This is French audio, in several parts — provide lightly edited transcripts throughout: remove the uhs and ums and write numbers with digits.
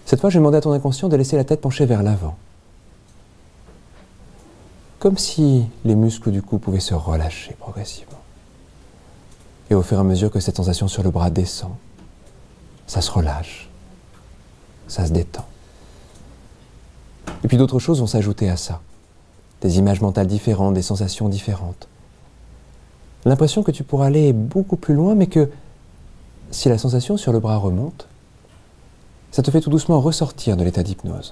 Cette fois, je vais demander à ton inconscient de laisser la tête penchée vers l'avant. Comme si les muscles du cou pouvaient se relâcher progressivement. Et au fur et à mesure que cette sensation sur le bras descend, ça se relâche, ça se détend. Et puis d'autres choses vont s'ajouter à ça. Des images mentales différentes, des sensations différentes. L'impression que tu pourras aller beaucoup plus loin, mais que si la sensation sur le bras remonte, ça te fait tout doucement ressortir de l'état d'hypnose.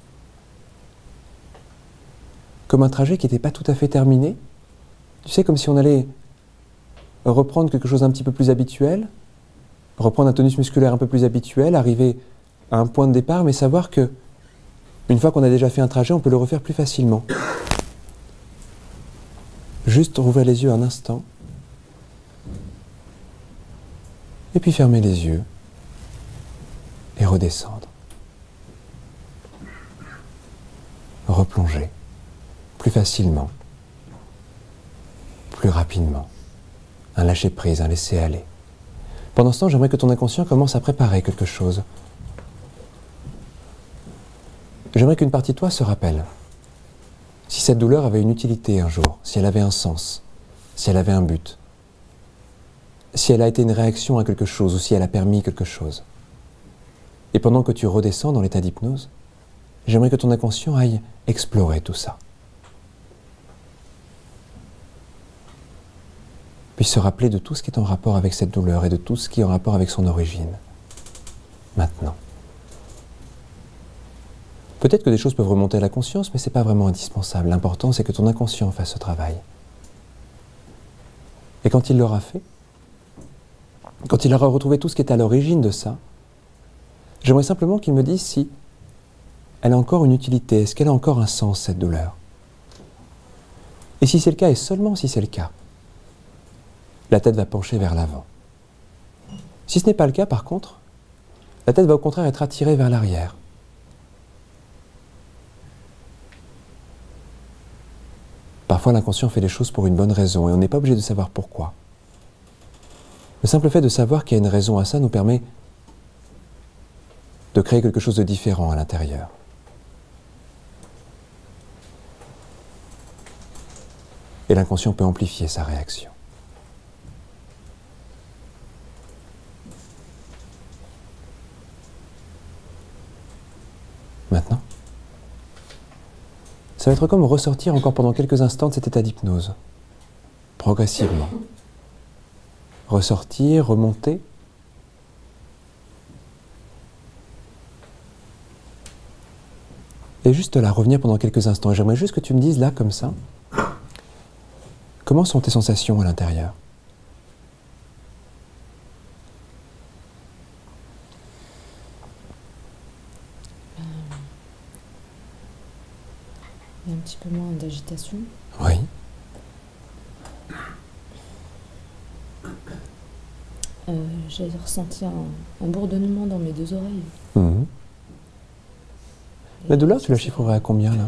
Comme un trajet qui n'était pas tout à fait terminé. Tu sais, comme si on allait reprendre quelque chose d'un petit peu plus habituel, reprendre un tonus musculaire un peu plus habituel, arriver à un point de départ, mais savoir que une fois qu'on a déjà fait un trajet, on peut le refaire plus facilement. Juste rouvrir les yeux un instant, et puis fermer les yeux, et redescendre. Replonger, plus facilement, plus rapidement. Un lâcher-prise, un laisser-aller. Pendant ce temps, j'aimerais que ton inconscient commence à préparer quelque chose. J'aimerais qu'une partie de toi se rappelle. Si cette douleur avait une utilité un jour, si elle avait un sens, si elle avait un but, si elle a été une réaction à quelque chose ou si elle a permis quelque chose. Et pendant que tu redescends dans l'état d'hypnose, j'aimerais que ton inconscient aille explorer tout ça. Puis se rappeler de tout ce qui est en rapport avec cette douleur et de tout ce qui est en rapport avec son origine. Maintenant. Peut-être que des choses peuvent remonter à la conscience, mais ce n'est pas vraiment indispensable. L'important, c'est que ton inconscient fasse ce travail. Et quand il l'aura fait, quand il aura retrouvé tout ce qui est à l'origine de ça, j'aimerais simplement qu'il me dise si elle a encore une utilité, est-ce qu'elle a encore un sens, cette douleur. Et si c'est le cas, et seulement si c'est le cas, la tête va pencher vers l'avant. Si ce n'est pas le cas, par contre, la tête va au contraire être attirée vers l'arrière. Parfois, l'inconscient fait les choses pour une bonne raison et on n'est pas obligé de savoir pourquoi. Le simple fait de savoir qu'il y a une raison à ça nous permet de créer quelque chose de différent à l'intérieur. Et l'inconscient peut amplifier sa réaction. Maintenant, ça va être comme ressortir encore pendant quelques instants de cet état d'hypnose, progressivement. Ressortir, remonter. Et juste là, revenir pendant quelques instants. Et j'aimerais juste que tu me dises là, comme ça, comment sont tes sensations à l'intérieur ? Il y a un petit peu moins d'agitation. Oui. J'ai ressenti un bourdonnement dans mes deux oreilles. Mmh. La douleur, tu la chiffrerais à combien là ?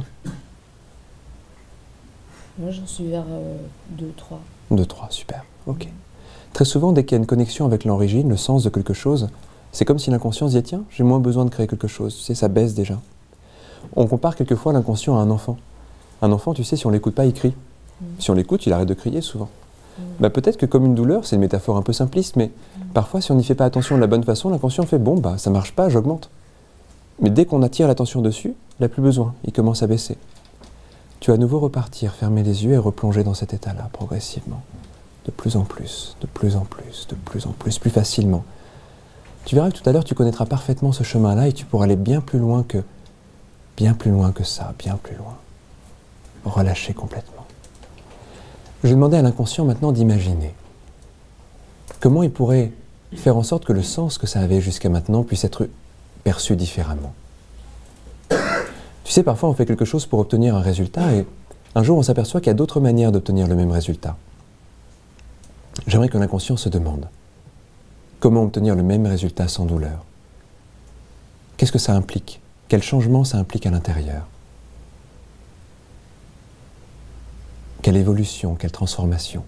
Moi, j'en suis vers 2, 3. 2, 3, super. Ok. Très souvent, dès qu'il y a une connexion avec l'origine, le sens de quelque chose, c'est comme si l'inconscient se disait, tiens, j'ai moins besoin de créer quelque chose. Tu sais, ça baisse déjà. On compare quelquefois l'inconscient à un enfant. Un enfant, tu sais, si on ne l'écoute pas, il crie. Si on l'écoute, il arrête de crier souvent. Bah, peut-être que comme une douleur, c'est une métaphore un peu simpliste, mais parfois, si on n'y fait pas attention de la bonne façon, l'inconscient fait, bon, bah, ça marche pas, j'augmente. Mais dès qu'on attire l'attention dessus, il n'a plus besoin, il commence à baisser. Tu vas à nouveau repartir, fermer les yeux et replonger dans cet état-là, progressivement. De plus en plus, de plus en plus, de plus en plus, plus facilement. Tu verras que tout à l'heure, tu connaîtras parfaitement ce chemin-là et tu pourras aller bien plus loin que ça, bien plus loin. Relâcher complètement. Je vais demander à l'inconscient maintenant d'imaginer comment il pourrait faire en sorte que le sens que ça avait jusqu'à maintenant puisse être perçu différemment. Tu sais, parfois on fait quelque chose pour obtenir un résultat et un jour on s'aperçoit qu'il y a d'autres manières d'obtenir le même résultat. J'aimerais que l'inconscient se demande comment obtenir le même résultat sans douleur. Qu'est-ce que ça implique? Quel changement ça implique à l'intérieur? Quelle évolution, quelle transformation?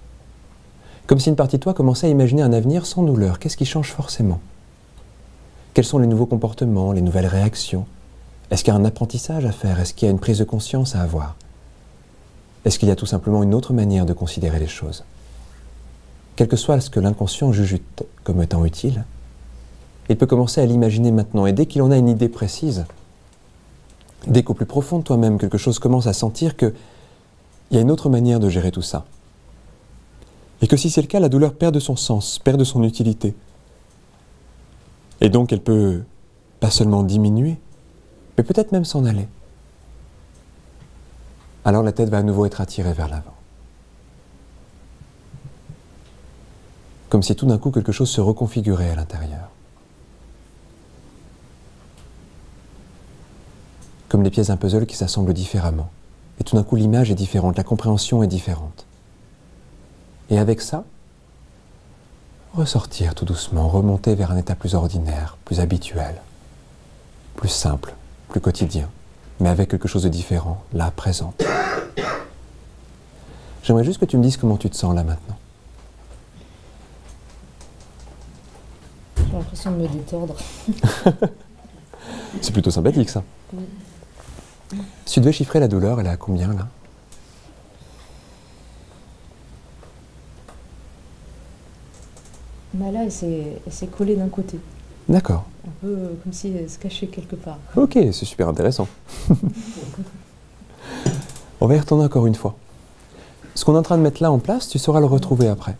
Comme si une partie de toi commençait à imaginer un avenir sans douleur. Qu'est-ce qui change forcément? Quels sont les nouveaux comportements, les nouvelles réactions? Est-ce qu'il y a un apprentissage à faire? Est-ce qu'il y a une prise de conscience à avoir? Est-ce qu'il y a tout simplement une autre manière de considérer les choses? Quel que soit ce que l'inconscient juge comme étant utile, il peut commencer à l'imaginer maintenant. Et dès qu'il en a une idée précise, dès qu'au plus profond de toi-même, quelque chose commence à sentir qu'il y a une autre manière de gérer tout ça. Et que si c'est le cas, la douleur perd de son sens, perd de son utilité. Et donc elle peut pas seulement diminuer, mais peut-être même s'en aller. Alors la tête va à nouveau être attirée vers l'avant. Comme si tout d'un coup quelque chose se reconfigurait à l'intérieur. Comme les pièces d'un puzzle qui s'assemblent différemment. Et tout d'un coup l'image est différente, la compréhension est différente. Et avec ça, ressortir tout doucement, remonter vers un état plus ordinaire, plus habituel, plus simple, plus quotidien, mais avec quelque chose de différent, là, présent. J'aimerais juste que tu me dises comment tu te sens là maintenant. J'ai l'impression de me détordre. C'est plutôt sympathique ça. Si tu devais chiffrer la douleur, elle est à combien là? Bah là, elle s'est collée d'un côté. D'accord. Un peu comme si elle se cachait quelque part. Ok, c'est super intéressant. On va y retourner encore une fois. Ce qu'on est en train de mettre là en place, tu sauras le retrouver après.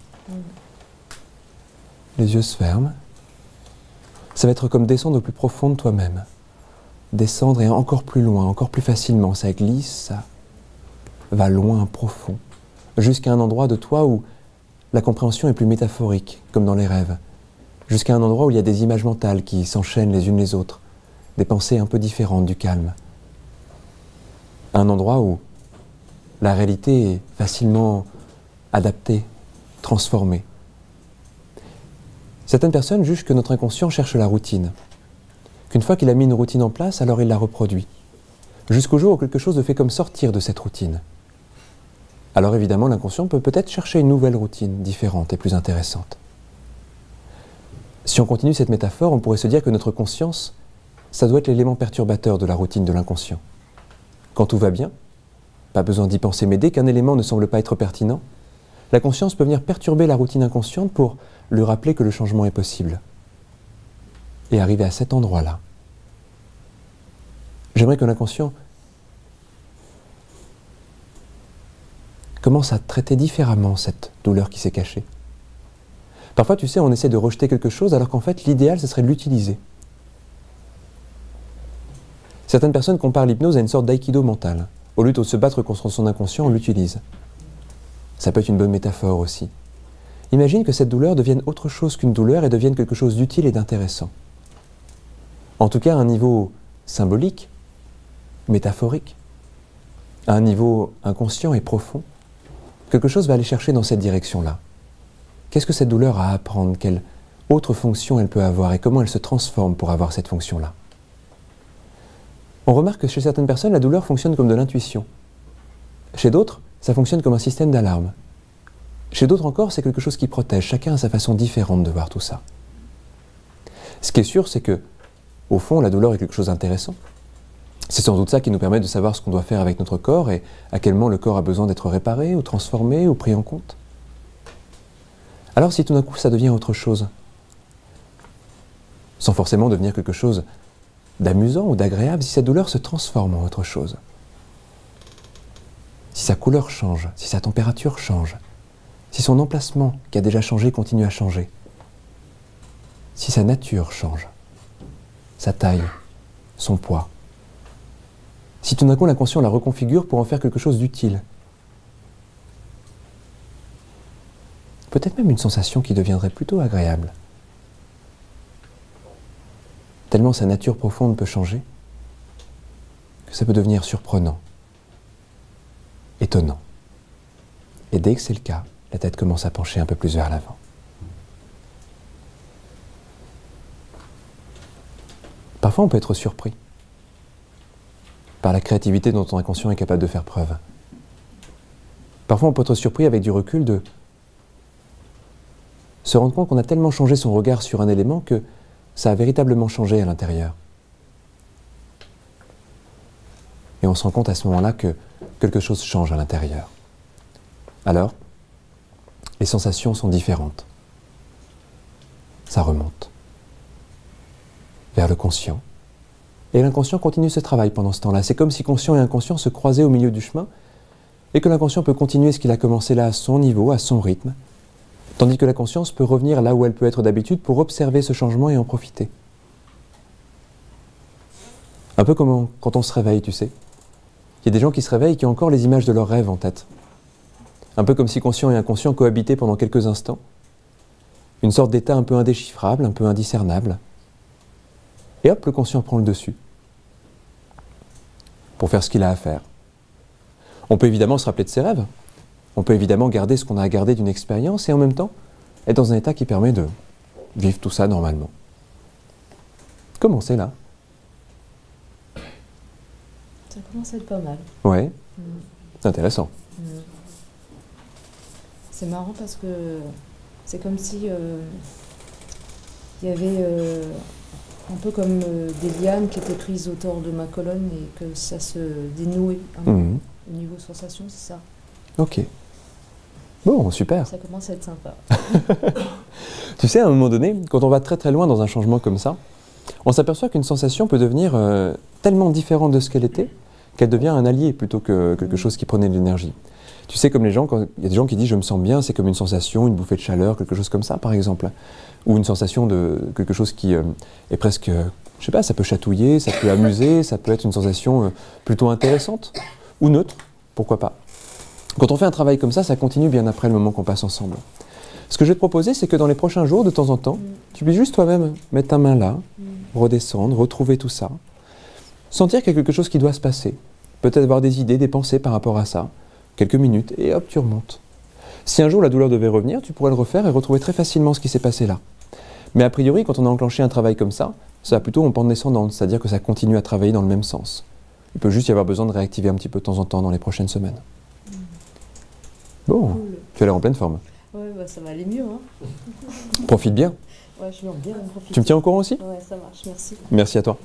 Les yeux se ferment. Ça va être comme descendre au plus profond de toi-même. Descendre et encore plus loin, encore plus facilement. Ça glisse, ça va loin, profond. Jusqu'à un endroit de toi où la compréhension est plus métaphorique, comme dans les rêves. Jusqu'à un endroit où il y a des images mentales qui s'enchaînent les unes les autres. Des pensées un peu différentes, du calme. Un endroit où la réalité est facilement adaptée, transformée. Certaines personnes jugent que notre inconscient cherche la routine. Qu'une fois qu'il a mis une routine en place, alors il la reproduit. Jusqu'au jour où quelque chose le fait comme sortir de cette routine. Alors évidemment, l'inconscient peut peut-être chercher une nouvelle routine, différente et plus intéressante. Si on continue cette métaphore, on pourrait se dire que notre conscience, ça doit être l'élément perturbateur de la routine de l'inconscient. Quand tout va bien, pas besoin d'y penser, mais dès qu'un élément ne semble pas être pertinent, la conscience peut venir perturber la routine inconsciente pour lui rappeler que le changement est possible. Et arriver à cet endroit-là, j'aimerais que l'inconscient commence à traiter différemment cette douleur qui s'est cachée. Parfois, tu sais, on essaie de rejeter quelque chose alors qu'en fait, l'idéal, ce serait de l'utiliser. Certaines personnes comparent l'hypnose à une sorte d'aïkido mental. Au lieu de se battre contre son inconscient, on l'utilise. Ça peut être une bonne métaphore aussi. Imagine que cette douleur devienne autre chose qu'une douleur et devienne quelque chose d'utile et d'intéressant. En tout cas, à un niveau symbolique, métaphorique, à un niveau inconscient et profond, quelque chose va aller chercher dans cette direction-là. Qu'est-ce que cette douleur a à apprendre? Quelle autre fonction elle peut avoir et comment elle se transforme pour avoir cette fonction-là? On remarque que chez certaines personnes, la douleur fonctionne comme de l'intuition. Chez d'autres, ça fonctionne comme un système d'alarme. Chez d'autres encore, c'est quelque chose qui protège. Chacun a sa façon différente de voir tout ça. Ce qui est sûr, c'est que, au fond, la douleur est quelque chose d'intéressant. C'est sans doute ça qui nous permet de savoir ce qu'on doit faire avec notre corps et à quel moment le corps a besoin d'être réparé ou transformé ou pris en compte. Alors si tout d'un coup ça devient autre chose, sans forcément devenir quelque chose d'amusant ou d'agréable, si cette douleur se transforme en autre chose, si sa couleur change, si sa température change, si son emplacement qui a déjà changé continue à changer, si sa nature change, sa taille, son poids, si tout d'un coup l'inconscient la reconfigure pour en faire quelque chose d'utile. Peut-être même une sensation qui deviendrait plutôt agréable. Tellement sa nature profonde peut changer, que ça peut devenir surprenant, étonnant. Et dès que c'est le cas, la tête commence à pencher un peu plus vers l'avant. Parfois on peut être surpris par la créativité dont ton inconscient est capable de faire preuve. Parfois, on peut être surpris avec du recul de se rendre compte qu'on a tellement changé son regard sur un élément que ça a véritablement changé à l'intérieur. Et on se rend compte à ce moment-là que quelque chose change à l'intérieur. Alors, les sensations sont différentes. Ça remonte vers le conscient. Et l'inconscient continue ce travail pendant ce temps-là. C'est comme si conscient et inconscient se croisaient au milieu du chemin et que l'inconscient peut continuer ce qu'il a commencé là à son niveau, à son rythme, tandis que la conscience peut revenir là où elle peut être d'habitude pour observer ce changement et en profiter. Un peu comme quand on se réveille, tu sais. Il y a des gens qui se réveillent et qui ont encore les images de leurs rêves en tête. Un peu comme si conscient et inconscient cohabitaient pendant quelques instants. Une sorte d'état un peu indéchiffrable, un peu indiscernable. Et hop, le conscient prend le dessus pour faire ce qu'il a à faire. On peut évidemment se rappeler de ses rêves. On peut évidemment garder ce qu'on a à garder d'une expérience et en même temps être dans un état qui permet de vivre tout ça normalement. Comment c'est là? Ça commence à être pas mal. Ouais, c'est intéressant. C'est marrant parce que c'est comme si il y avait un peu comme des lianes qui étaient prises autour de ma colonne et que ça se dénouait au niveau sensation, c'est ça. Ok. Bon, super. Ça commence à être sympa. Tu sais, à un moment donné, quand on va très très loin dans un changement comme ça, on s'aperçoit qu'une sensation peut devenir tellement différente de ce qu'elle était, qu'elle devient un allié plutôt que quelque chose qui prenait de l'énergie. Tu sais, comme les gens, quand il y a des gens qui disent « je me sens bien », c'est comme une sensation, une bouffée de chaleur, quelque chose comme ça, par exemple. Ou une sensation de quelque chose qui est presque, je sais pas, ça peut chatouiller, ça peut amuser, ça peut être une sensation plutôt intéressante, ou neutre, pourquoi pas. Quand on fait un travail comme ça continue bien après le moment qu'on passe ensemble. Ce que je vais te proposer, c'est que dans les prochains jours, de temps en temps, tu puisses juste toi-même mettre ta main là, redescendre, retrouver tout ça, sentir qu'il y a quelque chose qui doit se passer, peut-être avoir des idées, des pensées par rapport à ça, quelques minutes, et hop, tu remontes. Si un jour la douleur devait revenir, tu pourrais le refaire et retrouver très facilement ce qui s'est passé là. Mais a priori, quand on a enclenché un travail comme ça va plutôt en pente descendante, c'est-à-dire que ça continue à travailler dans le même sens. Il peut juste y avoir besoin de réactiver un petit peu de temps en temps dans les prochaines semaines. Bon, cool. Tu as l'air en pleine forme. Ouais, bah ça va aller mieux. Hein. Profite bien. Ouais, je vais bien en profiter. Tu me tiens au courant aussi? Ouais, ça marche, merci. Merci à toi.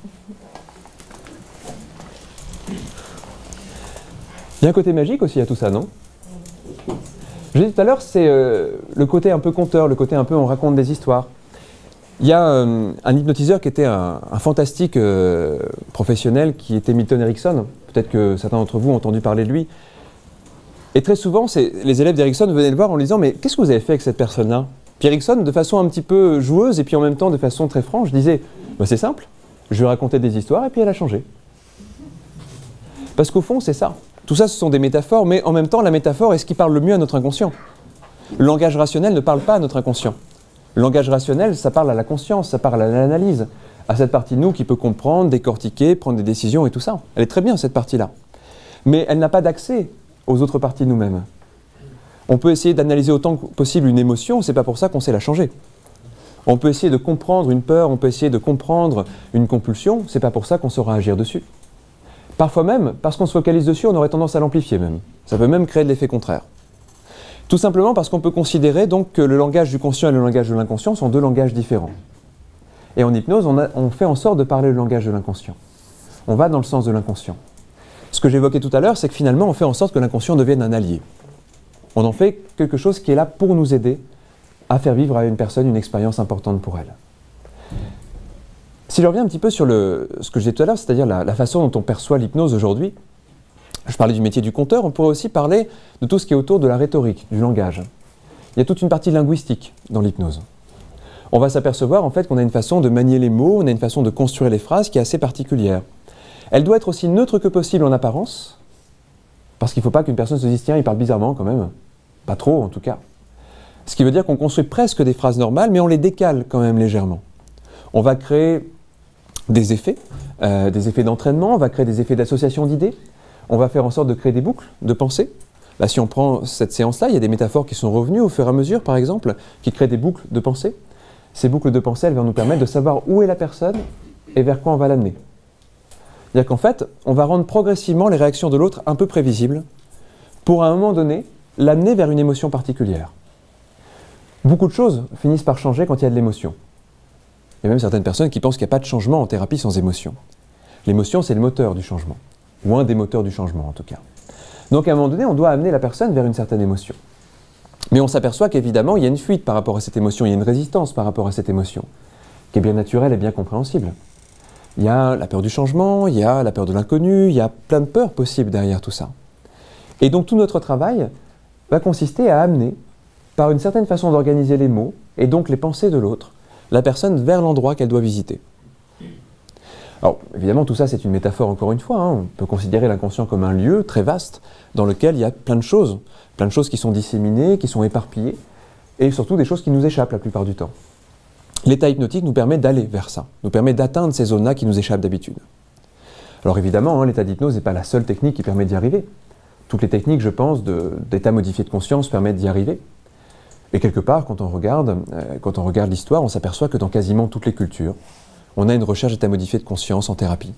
Il y a un côté magique aussi à tout ça, non? Je l'ai dit tout à l'heure, c'est le côté un peu conteur, le côté un peu on raconte des histoires. Il y a un hypnotiseur qui était un fantastique professionnel qui était Milton Erickson. Peut-être que certains d'entre vous ont entendu parler de lui. Et très souvent, les élèves d'Erickson venaient le voir en lui disant « Mais qu'est-ce que vous avez fait avec cette personne-là » Puis Erickson, de façon un petit peu joueuse et puis en même temps de façon très franche, disait bah, « C'est simple, je lui racontais des histoires et puis elle a changé. » Parce qu'au fond, c'est ça. Tout ça, ce sont des métaphores, mais en même temps, la métaphore est ce qui parle le mieux à notre inconscient. Le langage rationnel ne parle pas à notre inconscient. Le langage rationnel, ça parle à la conscience, ça parle à l'analyse, à cette partie de nous qui peut comprendre, décortiquer, prendre des décisions et tout ça. Elle est très bien, cette partie-là. Mais elle n'a pas d'accès aux autres parties de nous-mêmes. On peut essayer d'analyser autant que possible une émotion, c'est pas pour ça qu'on sait la changer. On peut essayer de comprendre une peur, on peut essayer de comprendre une compulsion, c'est pas pour ça qu'on saura agir dessus. Parfois même, parce qu'on se focalise dessus, on aurait tendance à l'amplifier même. Ça peut même créer de l'effet contraire. Tout simplement parce qu'on peut considérer donc que le langage du conscient et le langage de l'inconscient sont deux langages différents. Et en hypnose, on fait en sorte de parler le langage de l'inconscient. On va dans le sens de l'inconscient. Ce que j'évoquais tout à l'heure, c'est que finalement, on fait en sorte que l'inconscient devienne un allié. On en fait quelque chose qui est là pour nous aider à faire vivre à une personne une expérience importante pour elle. Si je reviens un petit peu sur ce que je disais tout à l'heure, c'est-à-dire la façon dont on perçoit l'hypnose aujourd'hui, je parlais du métier du conteur, on pourrait aussi parler de tout ce qui est autour de la rhétorique, du langage. Il y a toute une partie linguistique dans l'hypnose. On va s'apercevoir en fait qu'on a une façon de manier les mots, on a une façon de construire les phrases qui est assez particulière. Elle doit être aussi neutre que possible en apparence, parce qu'il ne faut pas qu'une personne se dise « tiens, il parle bizarrement quand même ». Pas trop en tout cas. Ce qui veut dire qu'on construit presque des phrases normales, mais on les décale quand même légèrement. On va créer des effets d'entraînement, on va créer des effets d'association d'idées, on va faire en sorte de créer des boucles de pensée. Là, si on prend cette séance-là, il y a des métaphores qui sont revenues au fur et à mesure, par exemple, qui créent des boucles de pensée. Ces boucles de pensée, elles vont nous permettre de savoir où est la personne et vers quoi on va l'amener. C'est-à-dire qu'en fait, on va rendre progressivement les réactions de l'autre un peu prévisibles pour, à un moment donné, l'amener vers une émotion particulière. Beaucoup de choses finissent par changer quand il y a de l'émotion. Il y a même certaines personnes qui pensent qu'il n'y a pas de changement en thérapie sans émotion. L'émotion, c'est le moteur du changement, ou un des moteurs du changement en tout cas. Donc à un moment donné, on doit amener la personne vers une certaine émotion. Mais on s'aperçoit qu'évidemment, il y a une fuite par rapport à cette émotion, il y a une résistance par rapport à cette émotion, qui est bien naturelle et bien compréhensible. Il y a la peur du changement, il y a la peur de l'inconnu, il y a plein de peurs possibles derrière tout ça. Et donc tout notre travail va consister à amener, par une certaine façon d'organiser les mots, et donc les pensées de l'autre, la personne vers l'endroit qu'elle doit visiter. Alors évidemment tout ça c'est une métaphore encore une fois, hein. On peut considérer l'inconscient comme un lieu très vaste dans lequel il y a plein de choses qui sont disséminées, qui sont éparpillées, et surtout des choses qui nous échappent la plupart du temps. L'état hypnotique nous permet d'aller vers ça, nous permet d'atteindre ces zones-là qui nous échappent d'habitude. Alors évidemment, hein, l'état d'hypnose n'est pas la seule technique qui permet d'y arriver. Toutes les techniques, je pense, d'état modifié de conscience permettent d'y arriver. Et quelque part, quand on regarde l'histoire, on s'aperçoit que dans quasiment toutes les cultures, on a une recherche d'état modifié de conscience en thérapie.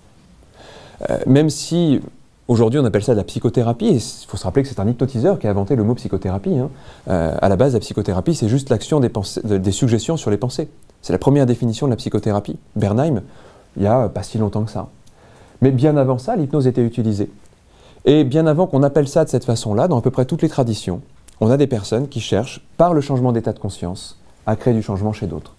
Même si, aujourd'hui, on appelle ça de la psychothérapie, et il faut se rappeler que c'est un hypnotiseur qui a inventé le mot psychothérapie. Hein. À la base, la psychothérapie, c'est juste l'action des suggestions sur les pensées. C'est la première définition de la psychothérapie. Bernheim, il n'y a pas si longtemps que ça. Mais bien avant ça, l'hypnose était utilisée. Et bien avant qu'on appelle ça de cette façon-là, dans à peu près toutes les traditions, on a des personnes qui cherchent, par le changement d'état de conscience, à créer du changement chez d'autres.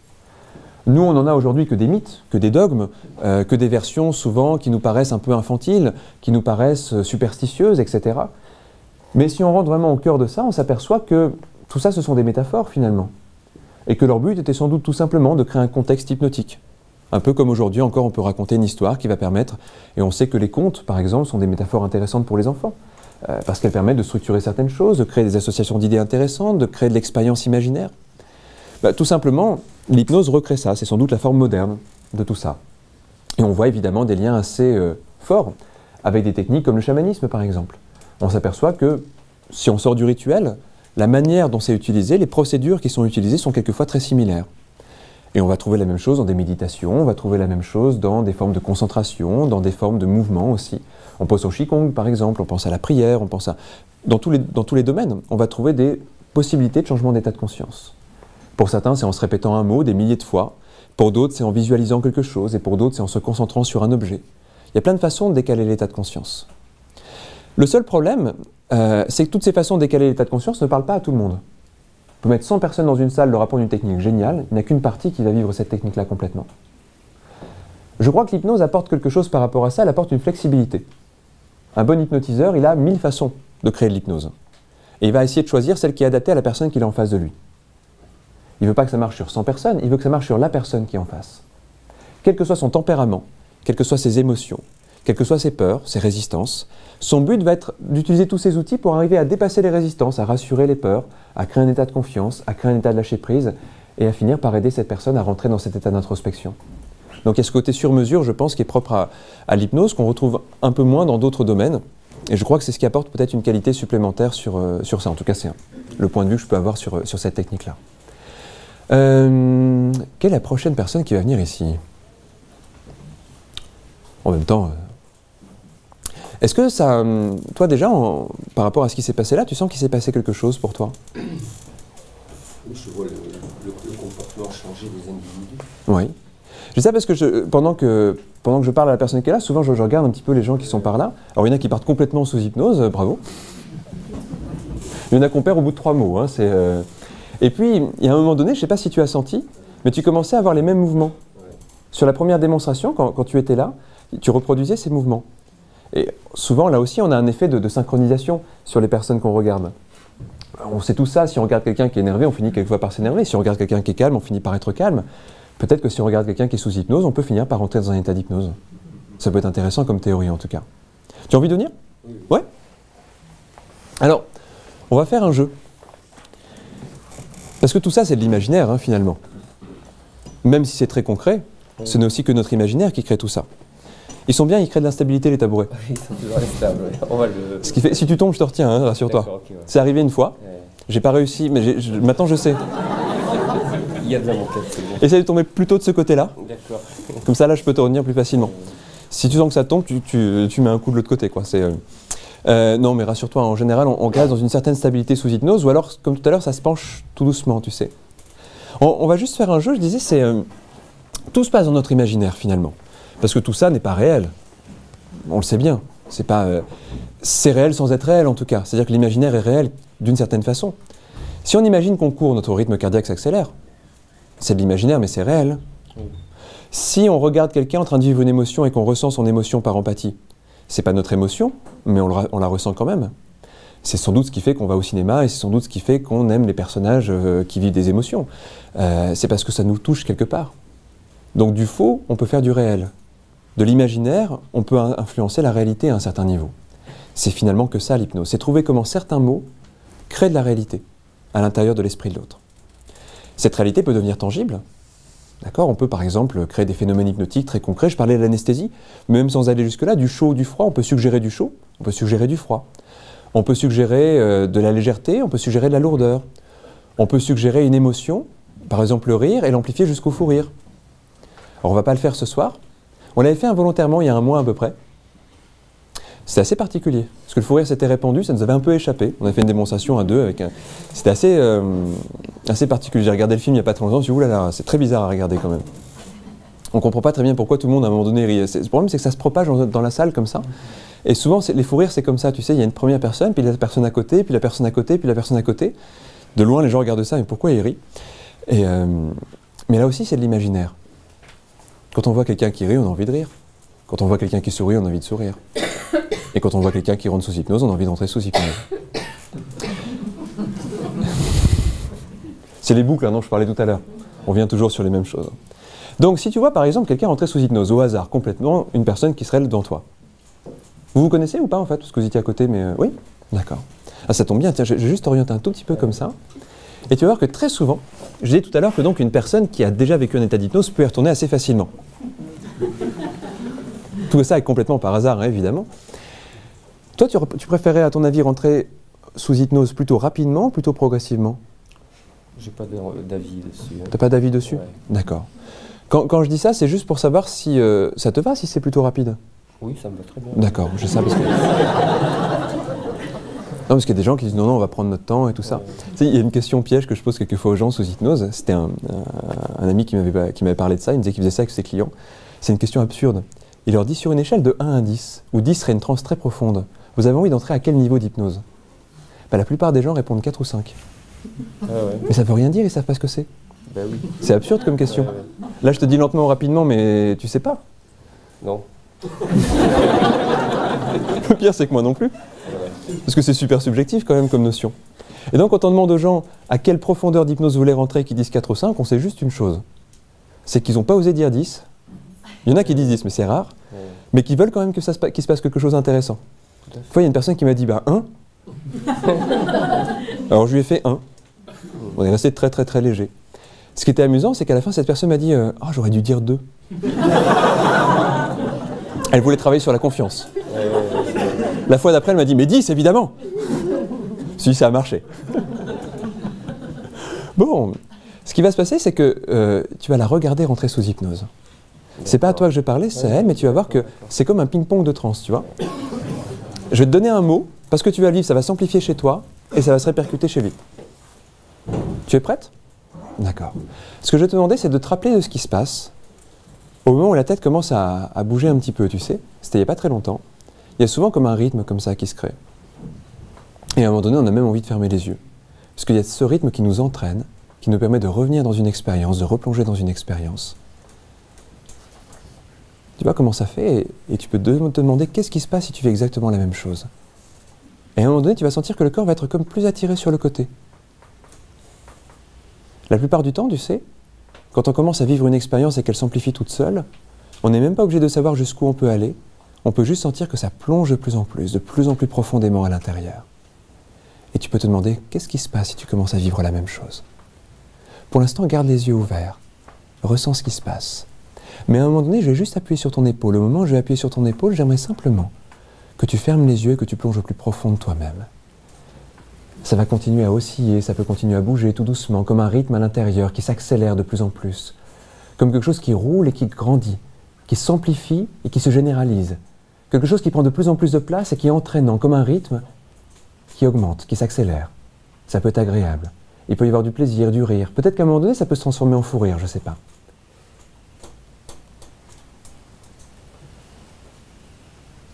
Nous, on n'en a aujourd'hui que des mythes, que des dogmes, que des versions souvent qui nous paraissent un peu infantiles, qui nous paraissent superstitieuses, etc. Mais si on rentre vraiment au cœur de ça, on s'aperçoit que tout ça, ce sont des métaphores finalement. Et que leur but était sans doute tout simplement de créer un contexte hypnotique. Un peu comme aujourd'hui encore, on peut raconter une histoire qui va permettre, et on sait que les contes, par exemple, sont des métaphores intéressantes pour les enfants. Parce qu'elles permettent de structurer certaines choses, de créer des associations d'idées intéressantes, de créer de l'expérience imaginaire. Tout simplement, l'hypnose recrée ça, c'est sans doute la forme moderne de tout ça. Et on voit évidemment des liens assez forts avec des techniques comme le chamanisme par exemple. On s'aperçoit que si on sort du rituel, la manière dont c'est utilisé, les procédures qui sont utilisées sont quelquefois très similaires. Et on va trouver la même chose dans des méditations, on va trouver la même chose dans des formes de concentration, dans des formes de mouvement aussi. On pense au Qigong par exemple, on pense à la prière, on pense à... Dans tous les domaines, on va trouver des possibilités de changement d'état de conscience. Pour certains, c'est en se répétant un mot des milliers de fois. Pour d'autres, c'est en visualisant quelque chose. Et pour d'autres, c'est en se concentrant sur un objet. Il y a plein de façons de décaler l'état de conscience. Le seul problème, c'est que toutes ces façons de décaler l'état de conscience ne parlent pas à tout le monde. On peut mettre 100 personnes dans une salle, leur apprendre une technique géniale, il n'y a qu'une partie qui va vivre cette technique-là complètement. Je crois que l'hypnose apporte quelque chose par rapport à ça, elle apporte une flexibilité. Un bon hypnotiseur, il a 1000 façons de créer de l'hypnose. Et il va essayer de choisir celle qui est adaptée à la personne qu'il a en face de lui. Il ne veut pas que ça marche sur 100 personnes, il veut que ça marche sur la personne qui est en face. Quel que soit son tempérament, quelles que soient ses émotions, quelles que soient ses peurs, ses résistances, son but va être d'utiliser tous ces outils pour arriver à dépasser les résistances, à rassurer les peurs, à créer un état de confiance, à créer un état de lâcher prise, et à finir par aider cette personne à rentrer dans cet état d'introspection. Donc il y a ce côté sur-mesure, je pense, qui est propre à l'hypnose, qu'on retrouve un peu moins dans d'autres domaines, et je crois que c'est ce qui apporte peut-être une qualité supplémentaire sur ça. En tout cas, c'est le point de vue que je peux avoir sur cette technique-là. Quelle est la prochaine personne qui va venir ici? En même temps, est-ce que ça, toi déjà, par rapport à ce qui s'est passé là, tu sens qu'il s'est passé quelque chose pour toi? Je vois le comportement changer des individus. Oui. Je dis ça parce que pendant que je parle à la personne qui est là, souvent je regarde un petit peu les gens qui sont par là. Alors il y en a qui partent complètement sous hypnose, bravo. Il y en a qu'on perd au bout de 3 mots. Hein, Et puis, il y a un moment donné, je ne sais pas si tu as senti, mais tu commençais à avoir les mêmes mouvements. Sur la première démonstration, quand tu étais là, tu reproduisais ces mouvements. Et souvent, là aussi, on a un effet de synchronisation sur les personnes qu'on regarde. On sait tout ça, si on regarde quelqu'un qui est énervé, on finit quelquefois par s'énerver. Si on regarde quelqu'un qui est calme, on finit par être calme. Peut-être que si on regarde quelqu'un qui est sous hypnose, on peut finir par rentrer dans un état d'hypnose. Ça peut être intéressant comme théorie, en tout cas. Tu as envie de venir? Ouais. Alors, on va faire un jeu. Parce que tout ça, c'est de l'imaginaire, hein, finalement. Même si c'est très concret, ce n'est aussi que notre imaginaire qui crée tout ça. Ils sont bien, ils créent de l'instabilité, les tabourets. Oui, ils sont toujours instables. On va le... Ce qui fait, si tu tombes, je te retiens, hein, rassure-toi. Okay, ouais. C'est arrivé une fois, j'ai pas réussi, mais maintenant je sais. Il y a de la moquette, c'est bon. Essaye de tomber plutôt de ce côté-là. D'accord. Comme ça, là, je peux te retenir plus facilement. Si tu sens que ça tombe, tu mets un coup de l'autre côté, quoi. Non, mais rassure-toi, en général, on reste dans une certaine stabilité sous hypnose, ou alors, comme tout à l'heure, ça se penche tout doucement, tu sais. On va juste faire un jeu, je disais, Tout se passe dans notre imaginaire finalement. Parce que tout ça n'est pas réel. On le sait bien. C'est réel sans être réel en tout cas. C'est-à-dire que l'imaginaire est réel d'une certaine façon. Si on imagine qu'on court, notre rythme cardiaque s'accélère. C'est de l'imaginaire, mais c'est réel. Si on regarde quelqu'un en train de vivre une émotion et qu'on ressent son émotion par empathie, c'est pas notre émotion, mais on la ressent quand même. C'est sans doute ce qui fait qu'on va au cinéma et c'est sans doute ce qui fait qu'on aime les personnages qui vivent des émotions. C'est parce que ça nous touche quelque part. Donc du faux, on peut faire du réel. De l'imaginaire, on peut influencer la réalité à un certain niveau. C'est finalement que ça l'hypnose. C'est trouver comment certains mots créent de la réalité à l'intérieur de l'esprit de l'autre. Cette réalité peut devenir tangible. D'accord ? On peut par exemple créer des phénomènes hypnotiques très concrets. Je parlais de l'anesthésie, mais même sans aller jusque-là, du chaud ou du froid, on peut suggérer du chaud, on peut suggérer du froid. On peut suggérer de la légèreté, on peut suggérer de la lourdeur. On peut suggérer une émotion, par exemple le rire, et l'amplifier jusqu'au fou rire. Alors on ne va pas le faire ce soir. On l'avait fait involontairement il y a un mois à peu près. C'était assez particulier, parce que le fou rire s'était répandu, ça nous avait un peu échappé. On a fait une démonstration à deux avec un... C'était assez particulier. J'ai regardé le film il n'y a pas très longtemps, je me suis dit, oulala, c'est très bizarre à regarder quand même. On ne comprend pas très bien pourquoi tout le monde à un moment donné rit. Le problème c'est que ça se propage dans la salle comme ça. Et souvent les fous rires c'est comme ça, tu sais, il y a une première personne, puis la personne à côté, puis la personne à côté, puis la personne à côté. De loin les gens regardent ça, mais pourquoi ils rient ? Mais là aussi c'est de l'imaginaire. Quand on voit quelqu'un qui rit, on a envie de rire. Quand on voit quelqu'un qui sourit, on a envie de sourire. Et quand on voit quelqu'un qui rentre sous hypnose, on a envie de rentrer sous hypnose. C'est les boucles dont je parlais tout à l'heure. On vient toujours sur les mêmes choses. Donc si tu vois par exemple quelqu'un rentrer sous hypnose, au hasard, complètement, une personne qui serait devant toi. Vous vous connaissez ou pas en fait, parce que vous étiez à côté, mais oui ? D'accord. Ah ça tombe bien, tiens, je vais juste orienter un tout petit peu comme ça. Et tu vas voir que très souvent, je disais tout à l'heure que donc une personne qui a déjà vécu un état d'hypnose peut y retourner assez facilement. Tout ça est complètement par hasard, hein, évidemment. Toi, tu préférais, à ton avis, rentrer sous hypnose plutôt rapidement ou plutôt progressivement ? J'ai pas d'avis dessus. Hein. T'as pas d'avis dessus ? Ouais. D'accord. Quand je dis ça, c'est juste pour savoir si ça te va, si c'est plutôt rapide ? Oui, ça me va très bien. D'accord, je sais ça parce que... Non, parce qu'il y a des gens qui disent non, on va prendre notre temps et tout ça. Ouais. Tu sais, il y a une question piège que je pose quelquefois aux gens sous hypnose. C'était un ami qui m'avait parlé de ça, il me disait qu'il faisait ça avec ses clients. C'est une question absurde. Il leur dit sur une échelle de 1 à 10, où 10 serait une transe très profonde, vous avez envie d'entrer à quel niveau d'hypnose ? La plupart des gens répondent 4 ou 5. Ah ouais. Mais ça veut rien dire, ils ne savent pas ce que c'est. Ben oui. C'est absurde comme question. Ouais. Là, je te dis lentement ou rapidement, mais tu sais pas. Non. Le pire, c'est que moi non plus. Ouais. Parce que c'est super subjectif quand même comme notion. Et donc, quand on demande aux gens à quelle profondeur d'hypnose vous voulez rentrer, qui disent 4 ou 5, on sait juste une chose. C'est qu'ils n'ont pas osé dire 10. Il y en a qui disent 10, mais c'est rare. Ouais. Mais qui veulent quand même qu'il se passe quelque chose d'intéressant. Une fois, il y a une personne qui m'a dit 1. Alors, je lui ai fait 1. On est resté très très très léger. Ce qui était amusant, c'est qu'à la fin, cette personne m'a dit j'aurais dû dire 2. Elle voulait travailler sur la confiance. La fois d'après, elle m'a dit mais 10, évidemment. Si, ça a marché. Bon, ce qui va se passer, c'est que tu vas la regarder rentrer sous hypnose. C'est pas à toi que je parlais, c'est à elle, mais tu vas voir que c'est comme un ping-pong de transe, tu vois. Je vais te donner un mot, parce que tu vas le vivre, ça va s'amplifier chez toi, et ça va se répercuter chez lui. Tu es prête ? D'accord. Ce que je vais te demander, c'est de te rappeler de ce qui se passe au moment où la tête commence à bouger un petit peu, tu sais. C'était il n'y a pas très longtemps. Il y a souvent comme un rythme comme ça qui se crée. Et à un moment donné, on a même envie de fermer les yeux. Parce qu'il y a ce rythme qui nous entraîne, qui nous permet de revenir dans une expérience, de replonger dans une expérience. Tu vois comment ça fait et tu peux te demander qu'est-ce qui se passe si tu fais exactement la même chose. Et à un moment donné, tu vas sentir que le corps va être comme plus attiré sur le côté. La plupart du temps, tu sais, quand on commence à vivre une expérience et qu'elle s'amplifie toute seule, on n'est même pas obligé de savoir jusqu'où on peut aller, on peut juste sentir que ça plonge de plus en plus profondément à l'intérieur. Et tu peux te demander, qu'est-ce qui se passe si tu commences à vivre la même chose ? Pour l'instant, garde les yeux ouverts, ressens ce qui se passe. Mais à un moment donné, je vais juste appuyer sur ton épaule. Au moment où je vais appuyer sur ton épaule, j'aimerais simplement que tu fermes les yeux et que tu plonges au plus profond de toi-même. Ça va continuer à osciller, ça peut continuer à bouger tout doucement, comme un rythme à l'intérieur qui s'accélère de plus en plus. Comme quelque chose qui roule et qui grandit, qui s'amplifie et qui se généralise. Quelque chose qui prend de plus en plus de place et qui est entraînant, comme un rythme qui augmente, qui s'accélère. Ça peut être agréable. Il peut y avoir du plaisir, du rire. Peut-être qu'à un moment donné, ça peut se transformer en fou rire, je ne sais pas.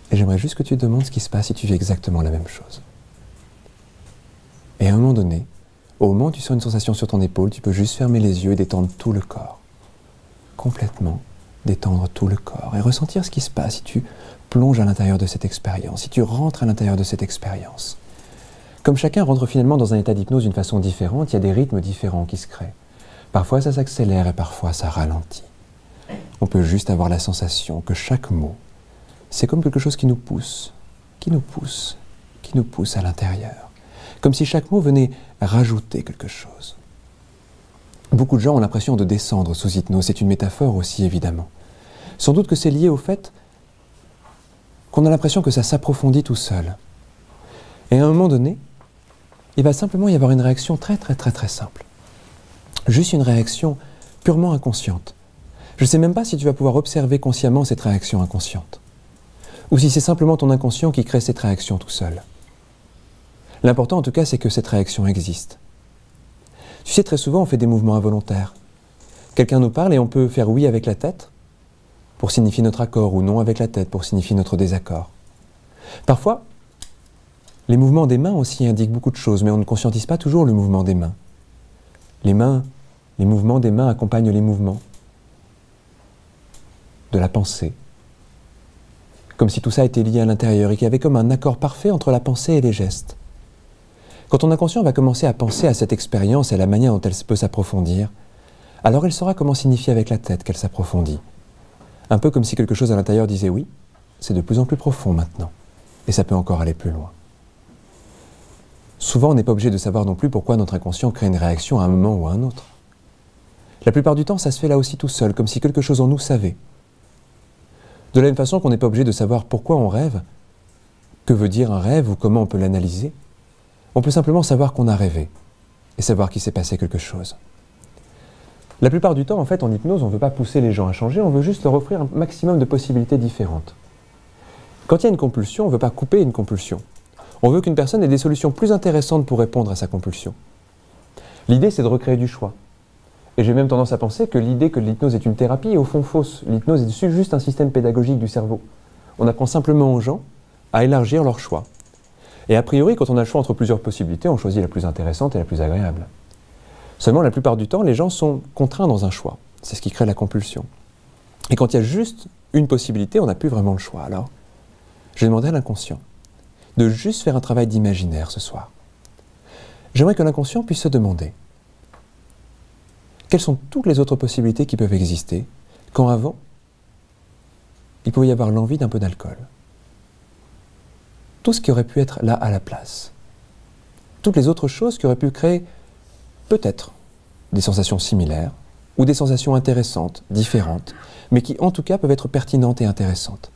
Et j'aimerais juste que tu te demandes ce qui se passe si tu vis exactement la même chose. Et à un moment donné, au moment où tu sens une sensation sur ton épaule, tu peux juste fermer les yeux et détendre tout le corps. Complètement détendre tout le corps et ressentir ce qui se passe si tu plonges à l'intérieur de cette expérience, si tu rentres à l'intérieur de cette expérience. Comme chacun rentre finalement dans un état d'hypnose d'une façon différente, il y a des rythmes différents qui se créent. Parfois ça s'accélère et parfois ça ralentit. On peut juste avoir la sensation que chaque mot, c'est comme quelque chose qui nous pousse, qui nous pousse, qui nous pousse à l'intérieur. Comme si chaque mot venait rajouter quelque chose. Beaucoup de gens ont l'impression de descendre sous hypnose, c'est une métaphore aussi évidemment. Sans doute que c'est lié au fait qu'on a l'impression que ça s'approfondit tout seul. Et à un moment donné, il va simplement y avoir une réaction très simple. Juste une réaction purement inconsciente. Je ne sais même pas si tu vas pouvoir observer consciemment cette réaction inconsciente. Ou si c'est simplement ton inconscient qui crée cette réaction tout seul. L'important en tout cas, c'est que cette réaction existe. Tu sais, très souvent, on fait des mouvements involontaires. Quelqu'un nous parle et on peut faire oui avec la tête pour signifier notre accord ou non avec la tête pour signifier notre désaccord. Parfois, les mouvements des mains aussi indiquent beaucoup de choses, mais on ne conscientise pas toujours le mouvement des mains. Les mouvements des mains accompagnent les mouvements de la pensée. Comme si tout ça était lié à l'intérieur et qu'il y avait comme un accord parfait entre la pensée et les gestes. Quand ton inconscient va commencer à penser à cette expérience et à la manière dont elle peut s'approfondir, alors elle saura comment signifier avec la tête qu'elle s'approfondit. Un peu comme si quelque chose à l'intérieur disait oui, c'est de plus en plus profond maintenant, et ça peut encore aller plus loin. Souvent, on n'est pas obligé de savoir non plus pourquoi notre inconscient crée une réaction à un moment ou à un autre. La plupart du temps, ça se fait là aussi tout seul, comme si quelque chose en nous savait. De la même façon qu'on n'est pas obligé de savoir pourquoi on rêve, que veut dire un rêve ou comment on peut l'analyser, on peut simplement savoir qu'on a rêvé et savoir qu'il s'est passé quelque chose. La plupart du temps, en fait, en hypnose, on ne veut pas pousser les gens à changer, on veut juste leur offrir un maximum de possibilités différentes. Quand il y a une compulsion, on ne veut pas couper une compulsion. On veut qu'une personne ait des solutions plus intéressantes pour répondre à sa compulsion. L'idée, c'est de recréer du choix. Et j'ai même tendance à penser que l'idée que l'hypnose est une thérapie est au fond fausse. L'hypnose est juste un système pédagogique du cerveau. On apprend simplement aux gens à élargir leur choix. Et a priori, quand on a le choix entre plusieurs possibilités, on choisit la plus intéressante et la plus agréable. Seulement, la plupart du temps, les gens sont contraints dans un choix. C'est ce qui crée la compulsion. Et quand il y a juste une possibilité, on n'a plus vraiment le choix. Alors, j'ai demandé à l'inconscient de juste faire un travail d'imaginaire ce soir. J'aimerais que l'inconscient puisse se demander quelles sont toutes les autres possibilités qui peuvent exister quand avant, il pouvait y avoir l'envie d'un peu d'alcool. Tout ce qui aurait pu être là à la place. Toutes les autres choses qui auraient pu créer peut-être des sensations similaires ou des sensations intéressantes, différentes, mais qui en tout cas peuvent être pertinentes et intéressantes.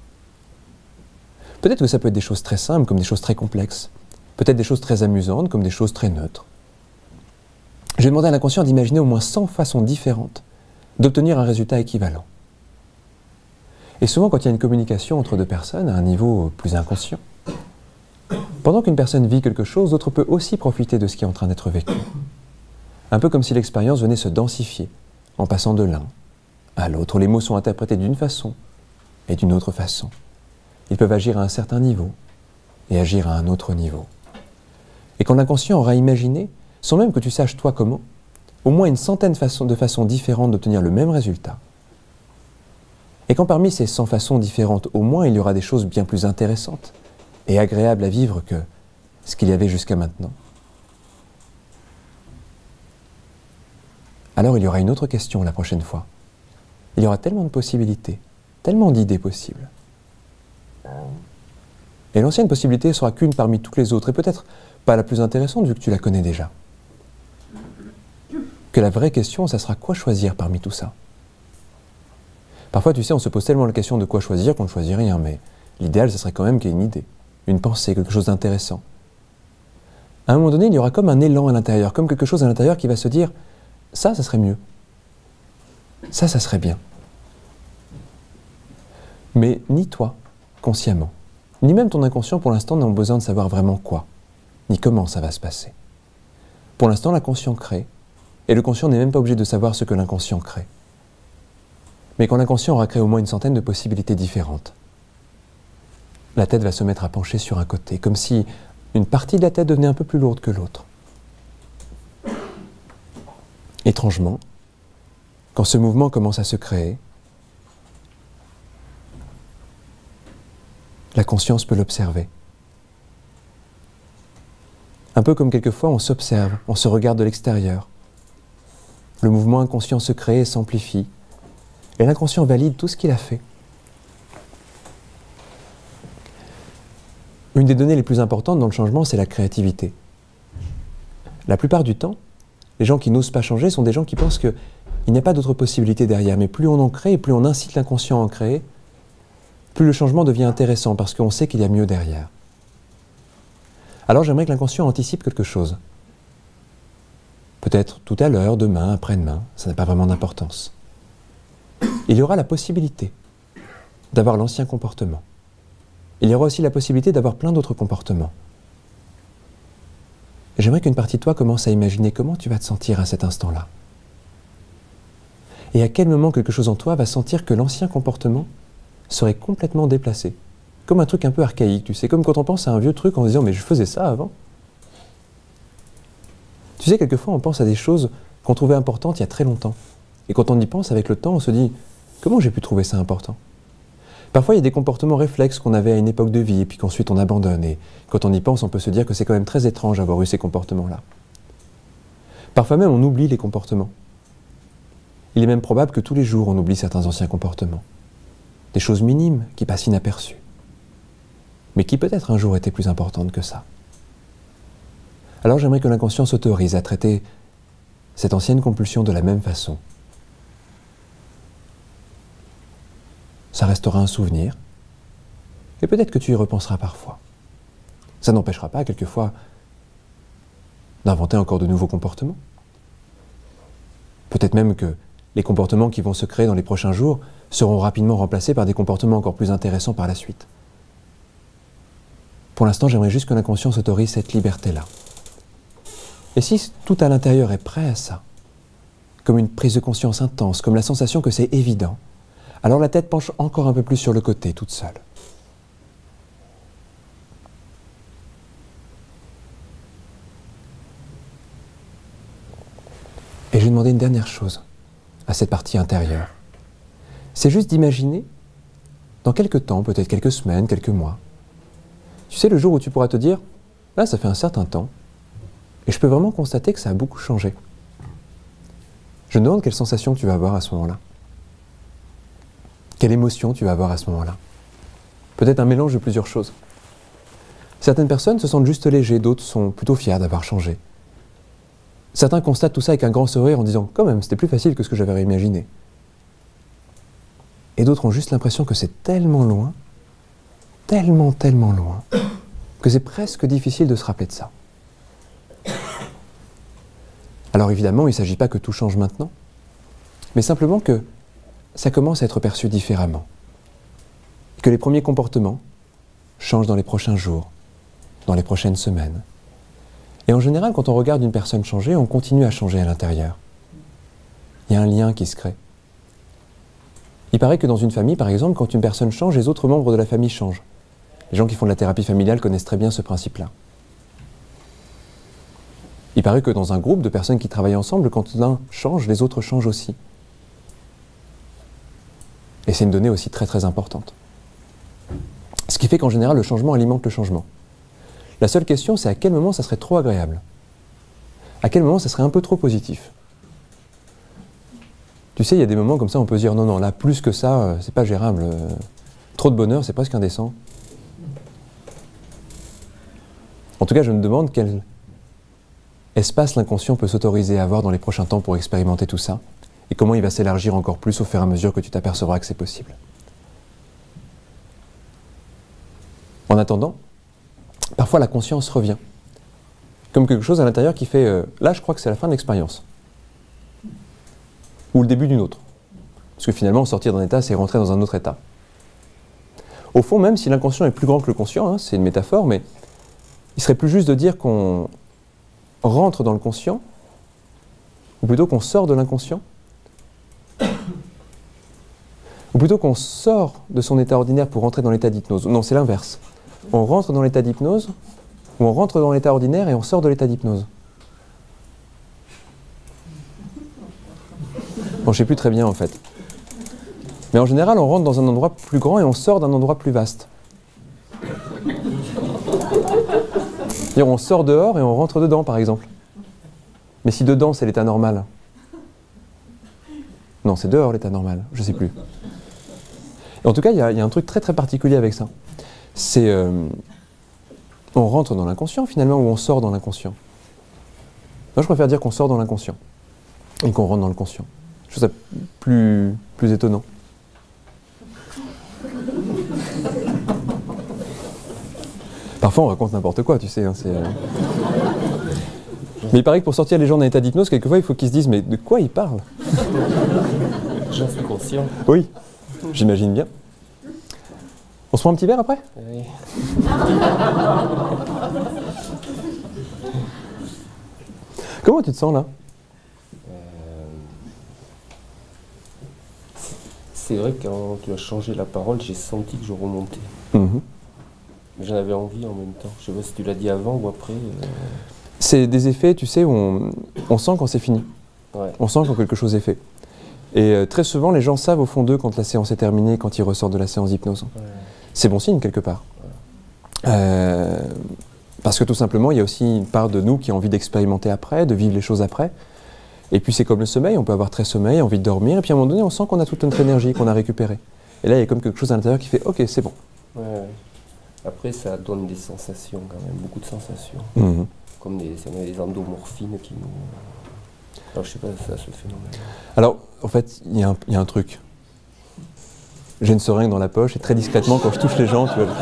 Peut-être que ça peut être des choses très simples comme des choses très complexes. Peut-être des choses très amusantes comme des choses très neutres. J'ai demandé à l'inconscient d'imaginer au moins 100 façons différentes d'obtenir un résultat équivalent. Et souvent, quand il y a une communication entre deux personnes à un niveau plus inconscient, pendant qu'une personne vit quelque chose, l'autre peut aussi profiter de ce qui est en train d'être vécu. Un peu comme si l'expérience venait se densifier en passant de l'un à l'autre. Les mots sont interprétés d'une façon et d'une autre façon. Ils peuvent agir à un certain niveau et agir à un autre niveau. Et quand l'inconscient aura imaginé, sans même que tu saches toi comment, au moins une centaine de façons différentes d'obtenir le même résultat, et quand parmi ces 100 façons différentes, au moins il y aura des choses bien plus intéressantes et agréables à vivre que ce qu'il y avait jusqu'à maintenant, alors il y aura une autre question la prochaine fois. Il y aura tellement de possibilités, tellement d'idées possibles. Et l'ancienne possibilité ne sera qu'une parmi toutes les autres, et peut-être pas la plus intéressante vu que tu la connais déjà. Que la vraie question, ça sera quoi choisir parmi tout ça? Parfois, tu sais, on se pose tellement la question de quoi choisir qu'on ne choisit rien, mais l'idéal, ce serait quand même qu'il y ait une idée, une pensée, quelque chose d'intéressant. À un moment donné, il y aura comme un élan à l'intérieur, comme quelque chose à l'intérieur qui va se dire « ça serait mieux. Ça serait bien. » Mais ni toi, consciemment, ni même ton inconscient pour l'instant n'ont besoin de savoir vraiment quoi, ni comment ça va se passer. Pour l'instant, l'inconscient crée, et le conscient n'est même pas obligé de savoir ce que l'inconscient crée. Mais quand l'inconscient aura créé au moins une centaine de possibilités différentes, la tête va se mettre à pencher sur un côté, comme si une partie de la tête devenait un peu plus lourde que l'autre. Étrangement, quand ce mouvement commence à se créer, la conscience peut l'observer. Un peu comme quelquefois on s'observe, on se regarde de l'extérieur. Le mouvement inconscient se crée et s'amplifie, et l'inconscient valide tout ce qu'il a fait. Une des données les plus importantes dans le changement, c'est la créativité. La plupart du temps, les gens qui n'osent pas changer sont des gens qui pensent qu'il n'y a pas d'autre possibilité derrière. Mais plus on en crée, plus on incite l'inconscient à en créer, plus le changement devient intéressant parce qu'on sait qu'il y a mieux derrière. Alors j'aimerais que l'inconscient anticipe quelque chose. Peut-être tout à l'heure, demain, après-demain, ça n'a pas vraiment d'importance. Il y aura la possibilité d'avoir l'ancien comportement. Il y aura aussi la possibilité d'avoir plein d'autres comportements. J'aimerais qu'une partie de toi commence à imaginer comment tu vas te sentir à cet instant-là. Et à quel moment quelque chose en toi va sentir que l'ancien comportement serait complètement déplacé. Comme un truc un peu archaïque, tu sais, comme quand on pense à un vieux truc en se disant « mais je faisais ça avant ». Tu sais, quelquefois on pense à des choses qu'on trouvait importantes il y a très longtemps. Et quand on y pense avec le temps, on se dit « comment j'ai pu trouver ça important ?» Parfois, il y a des comportements réflexes qu'on avait à une époque de vie et puis qu'ensuite on abandonne. Et quand on y pense, on peut se dire que c'est quand même très étrange d'avoir eu ces comportements-là. Parfois même, on oublie les comportements. Il est même probable que tous les jours, on oublie certains anciens comportements. Des choses minimes qui passent inaperçues, mais qui peut-être un jour étaient plus importantes que ça. Alors j'aimerais que l'inconscient s'autorise à traiter cette ancienne compulsion de la même façon. Ça restera un souvenir, et peut-être que tu y repenseras parfois. Ça n'empêchera pas, quelquefois, d'inventer encore de nouveaux comportements. Peut-être même que les comportements qui vont se créer dans les prochains jours seront rapidement remplacés par des comportements encore plus intéressants par la suite. Pour l'instant, j'aimerais juste que l'inconscient s'autorise cette liberté-là. Et si tout à l'intérieur est prêt à ça, comme une prise de conscience intense, comme la sensation que c'est évident, alors la tête penche encore un peu plus sur le côté, toute seule. Et je vais demander une dernière chose à cette partie intérieure. C'est juste d'imaginer, dans quelques temps, peut-être quelques semaines, quelques mois, tu sais, le jour où tu pourras te dire, là, ça fait un certain temps, et je peux vraiment constater que ça a beaucoup changé. Je me demande quelle sensation tu vas avoir à ce moment-là. Quelle émotion tu vas avoir à ce moment-là. Peut-être un mélange de plusieurs choses. Certaines personnes se sentent juste légers, d'autres sont plutôt fiers d'avoir changé. Certains constatent tout ça avec un grand sourire en disant « quand même, c'était plus facile que ce que j'avais imaginé ». Et d'autres ont juste l'impression que c'est tellement loin, tellement loin, que c'est presque difficile de se rappeler de ça. Alors évidemment, il ne s'agit pas que tout change maintenant, mais simplement que ça commence à être perçu différemment. Que les premiers comportements changent dans les prochains jours, dans les prochaines semaines. Et en général, quand on regarde une personne changer, on continue à changer à l'intérieur. Il y a un lien qui se crée. Il paraît que dans une famille, par exemple, quand une personne change, les autres membres de la famille changent. Les gens qui font de la thérapie familiale connaissent très bien ce principe-là. Il paraît que dans un groupe de personnes qui travaillent ensemble, quand l'un change, les autres changent aussi. Et c'est une donnée aussi très importante. Ce qui fait qu'en général, le changement alimente le changement. La seule question, c'est à quel moment ça serait trop agréable. À quel moment ça serait un peu trop positif. Tu sais, il y a des moments comme ça, on peut se dire, non, là, plus que ça, c'est pas gérable. Trop de bonheur, c'est presque indécent. En tout cas, je me demande quel espace l'inconscient peut s'autoriser à avoir dans les prochains temps pour expérimenter tout ça, et comment il va s'élargir encore plus au fur et à mesure que tu t'apercevras que c'est possible. En attendant, parfois la conscience revient, comme quelque chose à l'intérieur qui fait là je crois que c'est la fin de l'expérience, ou le début d'une autre. Parce que finalement, sortir d'un état, c'est rentrer dans un autre état. Au fond, même si l'inconscient est plus grand que le conscient, hein, c'est une métaphore, mais il serait plus juste de dire qu'on rentre dans le conscient, ou plutôt qu'on sort de l'inconscient, ou plutôt qu'on sort de son état ordinaire pour rentrer dans l'état d'hypnose. Non, c'est l'inverse. On rentre dans l'état d'hypnose, ou on rentre dans l'état ordinaire et on sort de l'état d'hypnose? Bon, je ne sais plus très bien en fait. Mais en général, on rentre dans un endroit plus grand et on sort d'un endroit plus vaste. C'est-à-dire, on sort dehors et on rentre dedans, par exemple. Mais si dedans, c'est l'état normal. Non, c'est dehors l'état normal, je ne sais plus. En tout cas, il y a un truc très très particulier avec ça. C'est... on rentre dans l'inconscient finalement, ou on sort dans l'inconscient. Moi, je préfère dire qu'on sort dans l'inconscient et qu'on rentre dans le conscient. Je trouve ça plus étonnant. Parfois, on raconte n'importe quoi, tu sais. Hein, Mais il paraît que pour sortir les gens d'un état d'hypnose, quelquefois, il faut qu'ils se disent « Mais de quoi ils parlent ?» J'en suis conscient. Oui, j'imagine bien. On se prend un petit verre après? Oui. Comment tu te sens là? C'est vrai que quand tu as changé la parole, j'ai senti que je remontais. Mmh. Mais j'en avais envie en même temps. Je sais pas si tu l'as dit avant ou après. C'est des effets, tu sais, où on sent quand c'est fini. Ouais. On sent quand quelque chose est fait. Et très souvent, les gens savent au fond d'eux quand la séance est terminée, quand ils ressortent de la séance d'hypnose. Ouais. C'est bon signe quelque part. Parce que tout simplement, il y a aussi une part de nous qui a envie d'expérimenter après, de vivre les choses après. Et puis c'est comme le sommeil, on peut avoir très sommeil, envie de dormir, et puis à un moment donné, on sent qu'on a toute notre énergie, qu'on a récupérée. Et là, il y a comme quelque chose à l'intérieur qui fait « Ok, c'est bon ». Ouais. Après, ça donne des sensations quand même, beaucoup de sensations. Mmh. Comme des endomorphines qui nous... Alors je sais pas, ça ce phénomène. Alors, en fait, il y a un truc. J'ai une seringue dans la poche, et très discrètement, quand je touche les gens, tu vois...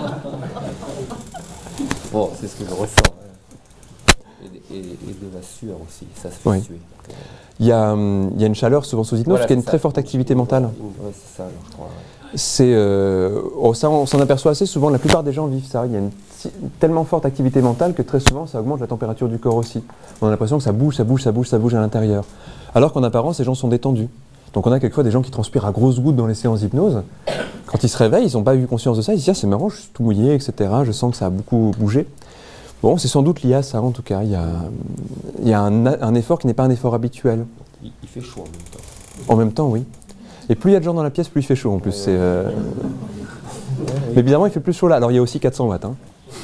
Bon, c'est ce que je ressens. Et de la sueur aussi, ça se fait Oui. suer. Il y a une chaleur souvent sous hypnose, Voilà, parce qu'il y a une c'est très ça. forte activité mentale. Ouais, c'est ça, alors, je crois. C'est, ça, on s'en aperçoit assez souvent, la plupart des gens vivent ça. Il y a une tellement forte activité mentale que très souvent ça augmente la température du corps aussi. On a l'impression que ça bouge à l'intérieur. Alors qu'en apparence, les gens sont détendus. Donc on a quelquefois des gens qui transpirent à grosses gouttes dans les séances d'hypnose. Quand ils se réveillent, ils n'ont pas eu conscience de ça, ils se disent « Ah, c'est marrant, je suis tout mouillé, etc. Je sens que ça a beaucoup bougé ». Bon, c'est sans doute lié à ça en tout cas. Il y a un effort qui n'est pas un effort habituel. Il fait chaud en même temps. En même temps, oui. Et plus il y a de gens dans la pièce, plus il fait chaud en plus. Ouais, Mais évidemment, il fait plus chaud là. Alors il y a aussi 400 watts. Hein.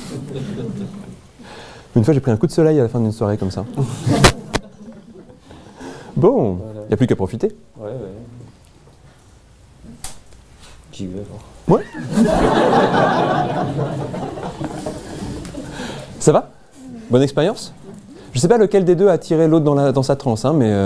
Une fois, j'ai pris un coup de soleil à la fin d'une soirée comme ça. Bon, il Voilà. n'y a plus qu'à profiter. Ouais. J'y vais alors. Ouais. Ça va? Bonne expérience? Je ne sais pas lequel des deux a tiré l'autre dans sa transe, hein, mais...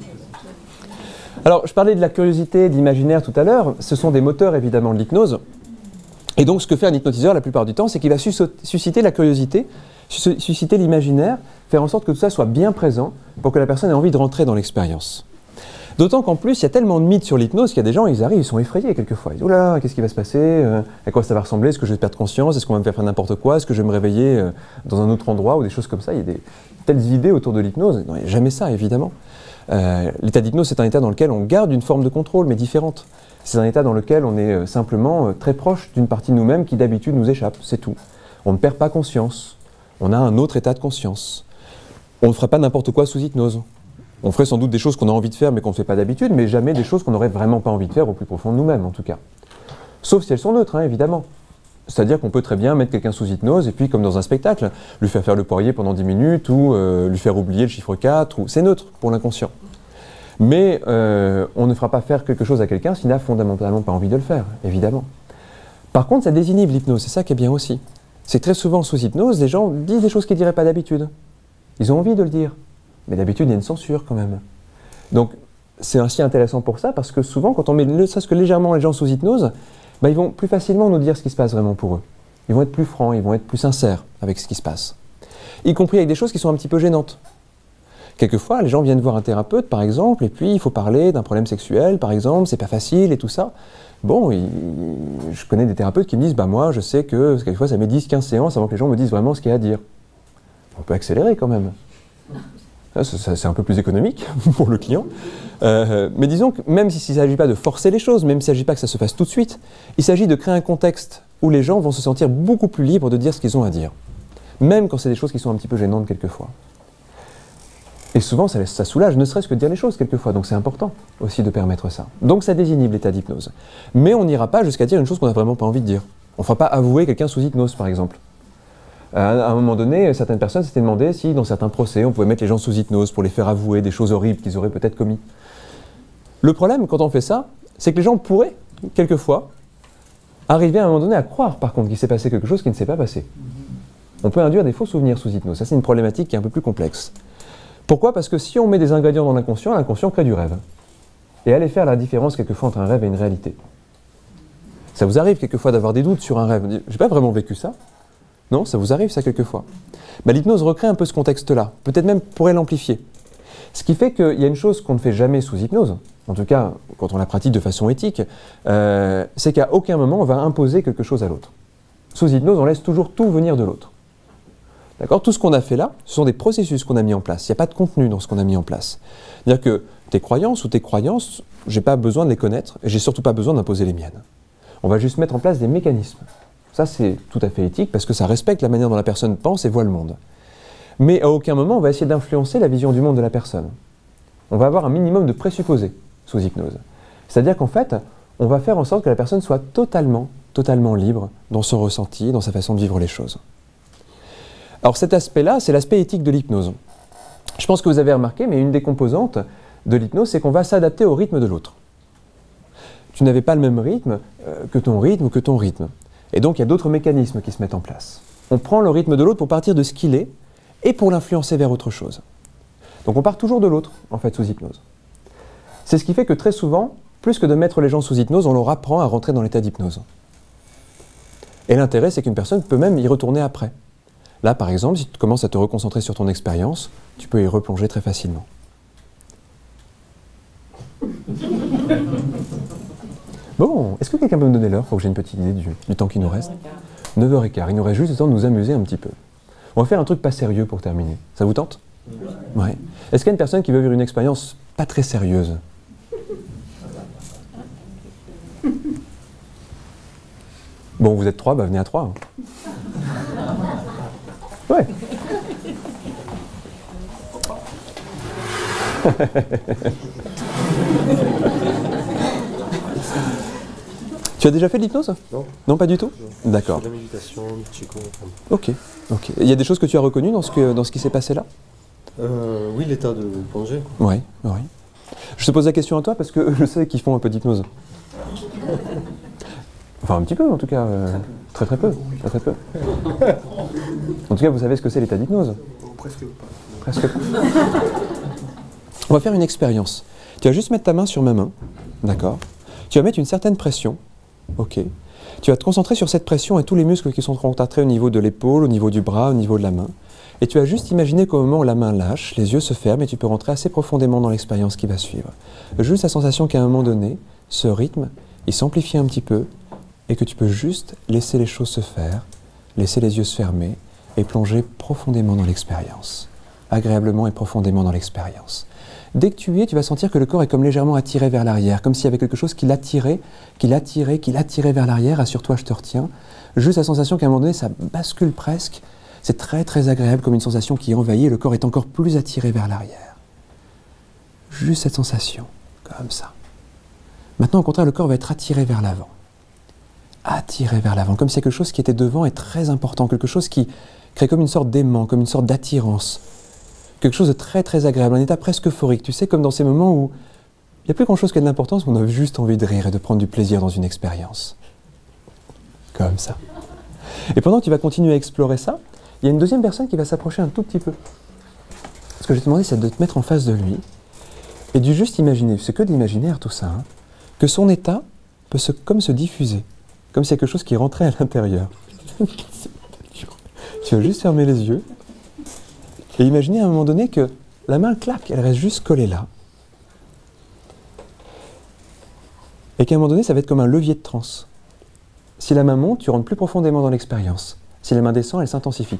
Alors, je parlais de la curiosité, de l'imaginaire tout à l'heure. Ce sont des moteurs, évidemment, de l'hypnose. Et donc, ce que fait un hypnotiseur la plupart du temps, c'est qu'il va susciter la curiosité, susciter l'imaginaire, faire en sorte que tout ça soit bien présent pour que la personne ait envie de rentrer dans l'expérience. D'autant qu'en plus, il y a tellement de mythes sur l'hypnose qu'il y a des gens, ils arrivent, ils sont effrayés quelquefois. Ils disent « Oh là, qu'est-ce qui va se passer? À quoi ça va ressembler? Est-ce que je vais perdre conscience? Est-ce qu'on va me faire faire n'importe quoi? Est-ce que je vais me réveiller dans un autre endroit » ou des choses comme ça. Il y a des telles idées autour de l'hypnose. Non, il n'y a jamais ça, évidemment. L'état d'hypnose, c'est un état dans lequel on garde une forme de contrôle, mais différente. C'est un état dans lequel on est simplement très proche d'une partie de nous-mêmes qui d'habitude nous échappe, c'est tout. On ne perd pas conscience. On a un autre état de conscience. On ne ferait pas n'importe quoi sous hypnose. On ferait sans doute des choses qu'on a envie de faire mais qu'on ne fait pas d'habitude, mais jamais des choses qu'on n'aurait vraiment pas envie de faire au plus profond de nous-mêmes en tout cas. Sauf si elles sont neutres, hein, évidemment. C'est-à-dire qu'on peut très bien mettre quelqu'un sous hypnose et puis comme dans un spectacle, lui faire le poirier pendant 10 minutes ou lui faire oublier le chiffre 4, ou... c'est neutre pour l'inconscient. Mais on ne fera pas faire quelque chose à quelqu'un s'il n'a fondamentalement pas envie de le faire, évidemment. Par contre, ça désinhibe l'hypnose, c'est ça qui est bien aussi. C'est que très souvent sous hypnose, les gens disent des choses qu'ils ne diraient pas d'habitude. Ils ont envie de le dire. Mais d'habitude, il y a une censure quand même. Donc, c'est ainsi intéressant pour ça, parce que souvent, quand on met ne serait-ce que légèrement les gens sous hypnose, bah, ils vont plus facilement nous dire ce qui se passe vraiment pour eux. Ils vont être plus francs, ils vont être plus sincères avec ce qui se passe. Y compris avec des choses qui sont un petit peu gênantes. Quelquefois, les gens viennent voir un thérapeute, par exemple, et puis il faut parler d'un problème sexuel, par exemple, c'est pas facile et tout ça. Bon, je connais des thérapeutes qui me disent, bah moi, je sais que quelquefois, ça met 10-15 séances avant que les gens me disent vraiment ce qu'il y a à dire. On peut accélérer quand même. C'est un peu plus économique pour le client. Mais disons que même s'il ne s'agit pas de forcer les choses, même s'il ne s'agit pas que ça se fasse tout de suite, il s'agit de créer un contexte où les gens vont se sentir beaucoup plus libres de dire ce qu'ils ont à dire. Même quand c'est des choses qui sont un petit peu gênantes quelquefois. Et souvent, ça soulage, ne serait-ce que de dire les choses quelquefois. Donc c'est important aussi de permettre ça. Donc ça désinhibe l'état d'hypnose. Mais on n'ira pas jusqu'à dire une chose qu'on n'a vraiment pas envie de dire. On ne fera pas avouer quelqu'un sous hypnose, par exemple. À un moment donné, certaines personnes s'étaient demandé si, dans certains procès, on pouvait mettre les gens sous hypnose pour les faire avouer des choses horribles qu'ils auraient peut-être commis. Le problème, quand on fait ça, c'est que les gens pourraient, quelquefois, arriver à un moment donné à croire, par contre, qu'il s'est passé quelque chose qui ne s'est pas passé. On peut induire des faux souvenirs sous hypnose. Ça, c'est une problématique qui est un peu plus complexe. Pourquoi? Parce que si on met des ingrédients dans l'inconscient, l'inconscient crée du rêve. Et allez faire la différence quelquefois entre un rêve et une réalité. Ça vous arrive quelquefois d'avoir des doutes sur un rêve. J'ai pas vraiment vécu ça. Non, ça vous arrive ça quelquefois. Ben, l'hypnose recrée un peu ce contexte-là. Peut-être même pourrait l'amplifier. Ce qui fait qu'il y a une chose qu'on ne fait jamais sous hypnose, en tout cas quand on la pratique de façon éthique, c'est qu'à aucun moment on va imposer quelque chose à l'autre. Sous hypnose, on laisse toujours tout venir de l'autre. D'accord? Tout ce qu'on a fait là, ce sont des processus qu'on a mis en place. Il n'y a pas de contenu dans ce qu'on a mis en place. C'est-à-dire que tes croyances ou tes croyances, je n'ai pas besoin de les connaître et je n'ai surtout pas besoin d'imposer les miennes. On va juste mettre en place des mécanismes. Ça, c'est tout à fait éthique parce que ça respecte la manière dont la personne pense et voit le monde. Mais à aucun moment, on va essayer d'influencer la vision du monde de la personne. On va avoir un minimum de présupposés sous hypnose. C'est-à-dire qu'en fait, on va faire en sorte que la personne soit totalement libre dans son ressenti, dans sa façon de vivre les choses. Alors cet aspect-là, c'est l'aspect éthique de l'hypnose. Je pense que vous avez remarqué, mais une des composantes de l'hypnose, c'est qu'on va s'adapter au rythme de l'autre. Tu n'avais pas le même rythme que ton rythme ou que ton rythme. Et donc il y a d'autres mécanismes qui se mettent en place. On prend le rythme de l'autre pour partir de ce qu'il est et pour l'influencer vers autre chose. Donc on part toujours de l'autre, en fait, sous hypnose. C'est ce qui fait que très souvent, plus que de mettre les gens sous hypnose, on leur apprend à rentrer dans l'état d'hypnose. Et l'intérêt, c'est qu'une personne peut même y retourner après. Là, par exemple, si tu commences à te reconcentrer sur ton expérience, tu peux y replonger très facilement. Bon, est-ce que quelqu'un peut me donner l'heure? Il faut que j'ai une petite idée du temps qui nous reste. 9h15. Il nous reste juste le temps de nous amuser un petit peu. On va faire un truc pas sérieux pour terminer. Ça vous tente? Ouais. Est-ce qu'il y a une personne qui veut vivre une expérience pas très sérieuse? Bon, vous êtes 3, bah venez à 3. Ouais. Tu as déjà fait de l'hypnose? Non. Non, pas du tout? D'accord. De la méditation, Chico. Ok. Il y a des choses que tu as reconnues dans ce qui s'est passé là? Oui, l'état de plongée. Oui. Je te pose la question à toi parce que je sais qu'ils font un peu d'hypnose. Enfin, un petit peu en tout cas. Très peu. Très peu. En tout cas, vous savez ce que c'est l'état d'hypnose? Presque pas. Presque pas. On va faire une expérience. Tu vas juste mettre ta main sur ma main. D'accord? Tu vas mettre une certaine pression. Ok. Tu vas te concentrer sur cette pression et tous les muscles qui sont contractés au niveau de l'épaule, au niveau du bras, au niveau de la main. Et tu vas juste imaginer qu'au moment où la main lâche, les yeux se ferment et tu peux rentrer assez profondément dans l'expérience qui va suivre. Juste la sensation qu'à un moment donné, ce rythme, il s'amplifie un petit peu et que tu peux juste laisser les choses se faire, laisser les yeux se fermer et plonger profondément dans l'expérience. Agréablement et profondément dans l'expérience. Dès que tu y es, tu vas sentir que le corps est comme légèrement attiré vers l'arrière, comme s'il y avait quelque chose qui l'attirait vers l'arrière. Assure-toi, je te retiens. Juste la sensation qu'à un moment donné, ça bascule presque. C'est très agréable comme une sensation qui envahit et le corps est encore plus attiré vers l'arrière. Juste cette sensation, comme ça. Maintenant, au contraire, le corps va être attiré vers l'avant. Attiré vers l'avant, comme si quelque chose qui était devant est très important, quelque chose qui crée comme une sorte d'aimant, comme une sorte d'attirance. Quelque chose de très agréable, un état presque euphorique. Tu sais, comme dans ces moments où il n'y a plus grand-chose qui a de l'importance, mais on a juste envie de rire et de prendre du plaisir dans une expérience. Comme ça. Et pendant que tu vas continuer à explorer ça, il y a une deuxième personne qui va s'approcher un tout petit peu. Ce que je vais te demander, c'est de te mettre en face de lui et de juste imaginer, c'est que d'imaginaire tout ça, hein, que son état peut comme se diffuser, comme si quelque chose qui rentrait à l'intérieur. Tu vas juste fermer les yeux et imaginer à un moment donné que la main claque, elle reste juste collée là. Et qu'à un moment donné, ça va être comme un levier de transe. Si la main monte, tu rentres plus profondément dans l'expérience. Si la main descend, elle s'intensifie.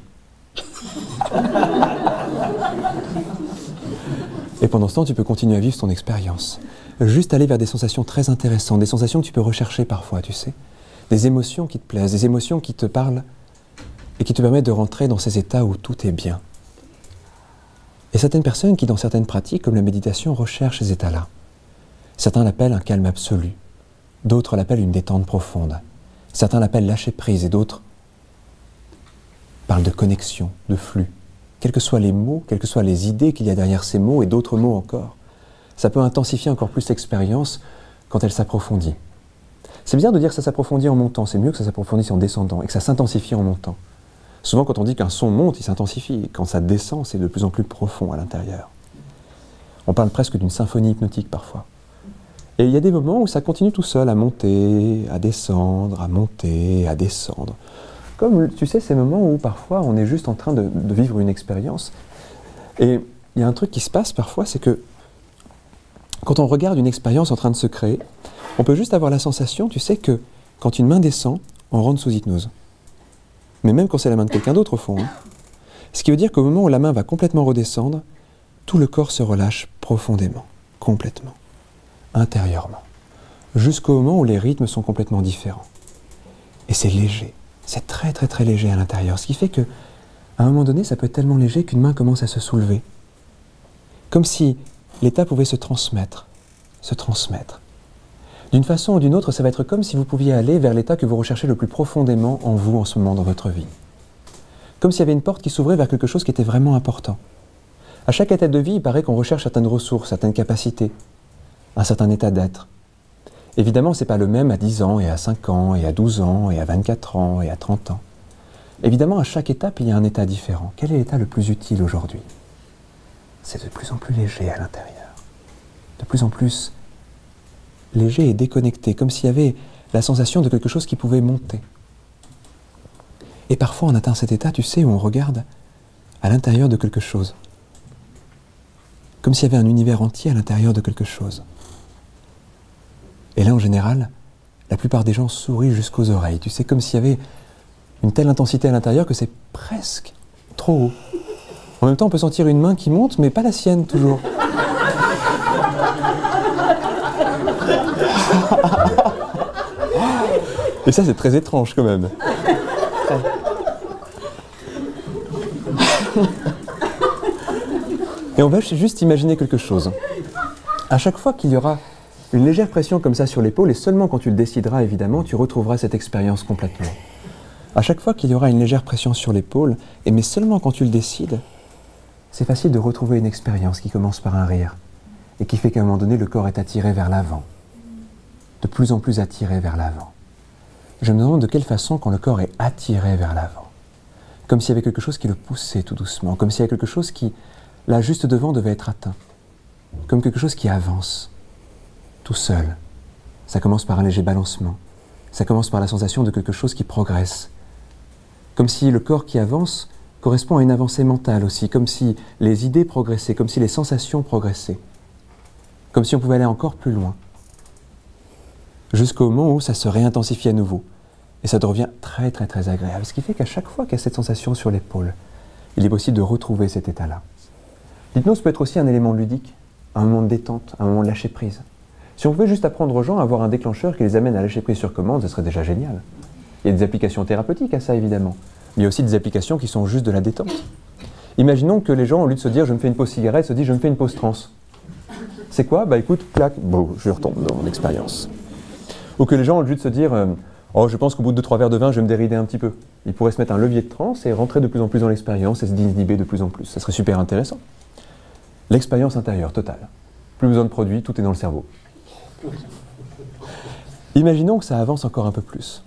Et pendant ce temps, tu peux continuer à vivre ton expérience. Juste aller vers des sensations très intéressantes, des sensations que tu peux rechercher parfois, tu sais. des émotions qui te plaisent, des émotions qui te parlent et qui te permettent de rentrer dans ces états où tout est bien. Et certaines personnes qui, dans certaines pratiques, comme la méditation, recherchent ces états-là. Certains l'appellent un calme absolu, d'autres l'appellent une détente profonde, certains l'appellent lâcher prise et d'autres parlent de connexion, de flux. Quels que soient les mots, quelles que soient les idées qu'il y a derrière ces mots et d'autres mots encore, ça peut intensifier encore plus l'expérience quand elle s'approfondit. C'est bien de dire que ça s'approfondit en montant, c'est mieux que ça s'approfondisse en descendant et que ça s'intensifie en montant. Souvent, quand on dit qu'un son monte, il s'intensifie. Quand ça descend, c'est de plus en plus profond à l'intérieur. On parle presque d'une symphonie hypnotique parfois. Et il y a des moments où ça continue tout seul à monter, à descendre, à monter, à descendre. Comme, tu sais, ces moments où parfois on est juste en train de vivre une expérience. Et il y a un truc qui se passe parfois, c'est que quand on regarde une expérience en train de se créer, on peut juste avoir la sensation, tu sais, que quand une main descend, on rentre sous hypnose. Mais même quand c'est la main de quelqu'un d'autre au fond. Hein. Ce qui veut dire qu'au moment où la main va complètement redescendre, tout le corps se relâche profondément, complètement, intérieurement, jusqu'au moment où les rythmes sont complètement différents. Et c'est léger, c'est très très très léger à l'intérieur, ce qui fait qu'à un moment donné, ça peut être tellement léger qu'une main commence à se soulever. Comme si l'état pouvait se transmettre, se transmettre. D'une façon ou d'une autre, ça va être comme si vous pouviez aller vers l'état que vous recherchez le plus profondément en vous en ce moment dans votre vie. Comme s'il y avait une porte qui s'ouvrait vers quelque chose qui était vraiment important. À chaque état de vie, il paraît qu'on recherche certaines ressources, certaines capacités, un certain état d'être. Évidemment, ce n'est pas le même à 10 ans, et à 5 ans, et à 12 ans, et à 24 ans, et à 30 ans. Évidemment, à chaque étape, il y a un état différent. Quel est l'état le plus utile aujourd'hui? C'est de plus en plus léger à l'intérieur. De plus en plus léger et déconnecté, comme s'il y avait la sensation de quelque chose qui pouvait monter. Et parfois on atteint cet état, tu sais, où on regarde à l'intérieur de quelque chose. Comme s'il y avait un univers entier à l'intérieur de quelque chose. Et là, en général, la plupart des gens sourient jusqu'aux oreilles. Tu sais, comme s'il y avait une telle intensité à l'intérieur que c'est presque trop haut. En même temps, on peut sentir une main qui monte, mais pas la sienne, toujours. Et ça, c'est très étrange quand même. Et on va juste imaginer quelque chose. À chaque fois qu'il y aura une légère pression comme ça sur l'épaule, et seulement quand tu le décideras, évidemment, tu retrouveras cette expérience complètement. À chaque fois qu'il y aura une légère pression sur l'épaule, mais seulement quand tu le décides, c'est facile de retrouver une expérience qui commence par un rire, et qui fait qu'à un moment donné, le corps est attiré vers l'avant. De plus en plus attiré vers l'avant. Je me demande de quelle façon quand le corps est attiré vers l'avant. Comme s'il y avait quelque chose qui le poussait tout doucement, comme s'il y avait quelque chose qui, là, juste devant, devait être atteint. Comme quelque chose qui avance, tout seul. Ça commence par un léger balancement. Ça commence par la sensation de quelque chose qui progresse. Comme si le corps qui avance correspond à une avancée mentale aussi, comme si les idées progressaient, comme si les sensations progressaient. Comme si on pouvait aller encore plus loin. Jusqu'au moment où ça se réintensifie à nouveau. Et ça devient très très très agréable. Ce qui fait qu'à chaque fois qu'il y a cette sensation sur l'épaule, il est possible de retrouver cet état-là. L'hypnose peut être aussi un élément ludique, un moment de détente, un moment de lâcher prise. Si on pouvait juste apprendre aux gens à avoir un déclencheur qui les amène à lâcher prise sur commande, ce serait déjà génial. Il y a des applications thérapeutiques à ça, évidemment. Mais il y a aussi des applications qui sont juste de la détente. Imaginons que les gens, au lieu de se dire « je me fais une pause cigarette », se disent « je me fais une pause trans ». C'est quoi? Bah écoute, clac, bon, je retombe dans mon expérience. Ou que les gens, au lieu de se dire « oh, je pense qu'au bout de 2-3 verres de vin, je vais me dérider un petit peu », ils pourraient se mettre un levier de transe et rentrer de plus en plus dans l'expérience et se désinhiber de plus en plus. Ça serait super intéressant. L'expérience intérieure, totale. Plus besoin de produits, tout est dans le cerveau. Imaginons que ça avance encore un peu plus.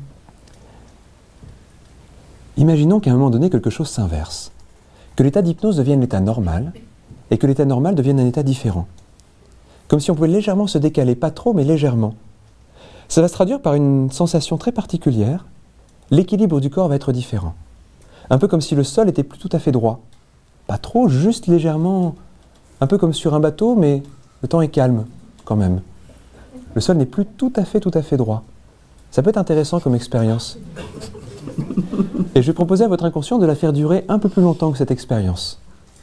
Imaginons qu'à un moment donné, quelque chose s'inverse. Que l'état d'hypnose devienne l'état normal et que l'état normal devienne un état différent. Comme si on pouvait légèrement se décaler, pas trop, mais légèrement. Ça va se traduire par une sensation très particulière. L'équilibre du corps va être différent. Un peu comme si le sol était plus tout à fait droit. Pas trop, juste légèrement, un peu comme sur un bateau, mais le temps est calme, quand même. Le sol n'est plus tout à fait droit. Ça peut être intéressant comme expérience. Et je vais proposer à votre inconscient de la faire durer un peu plus longtemps que cette expérience.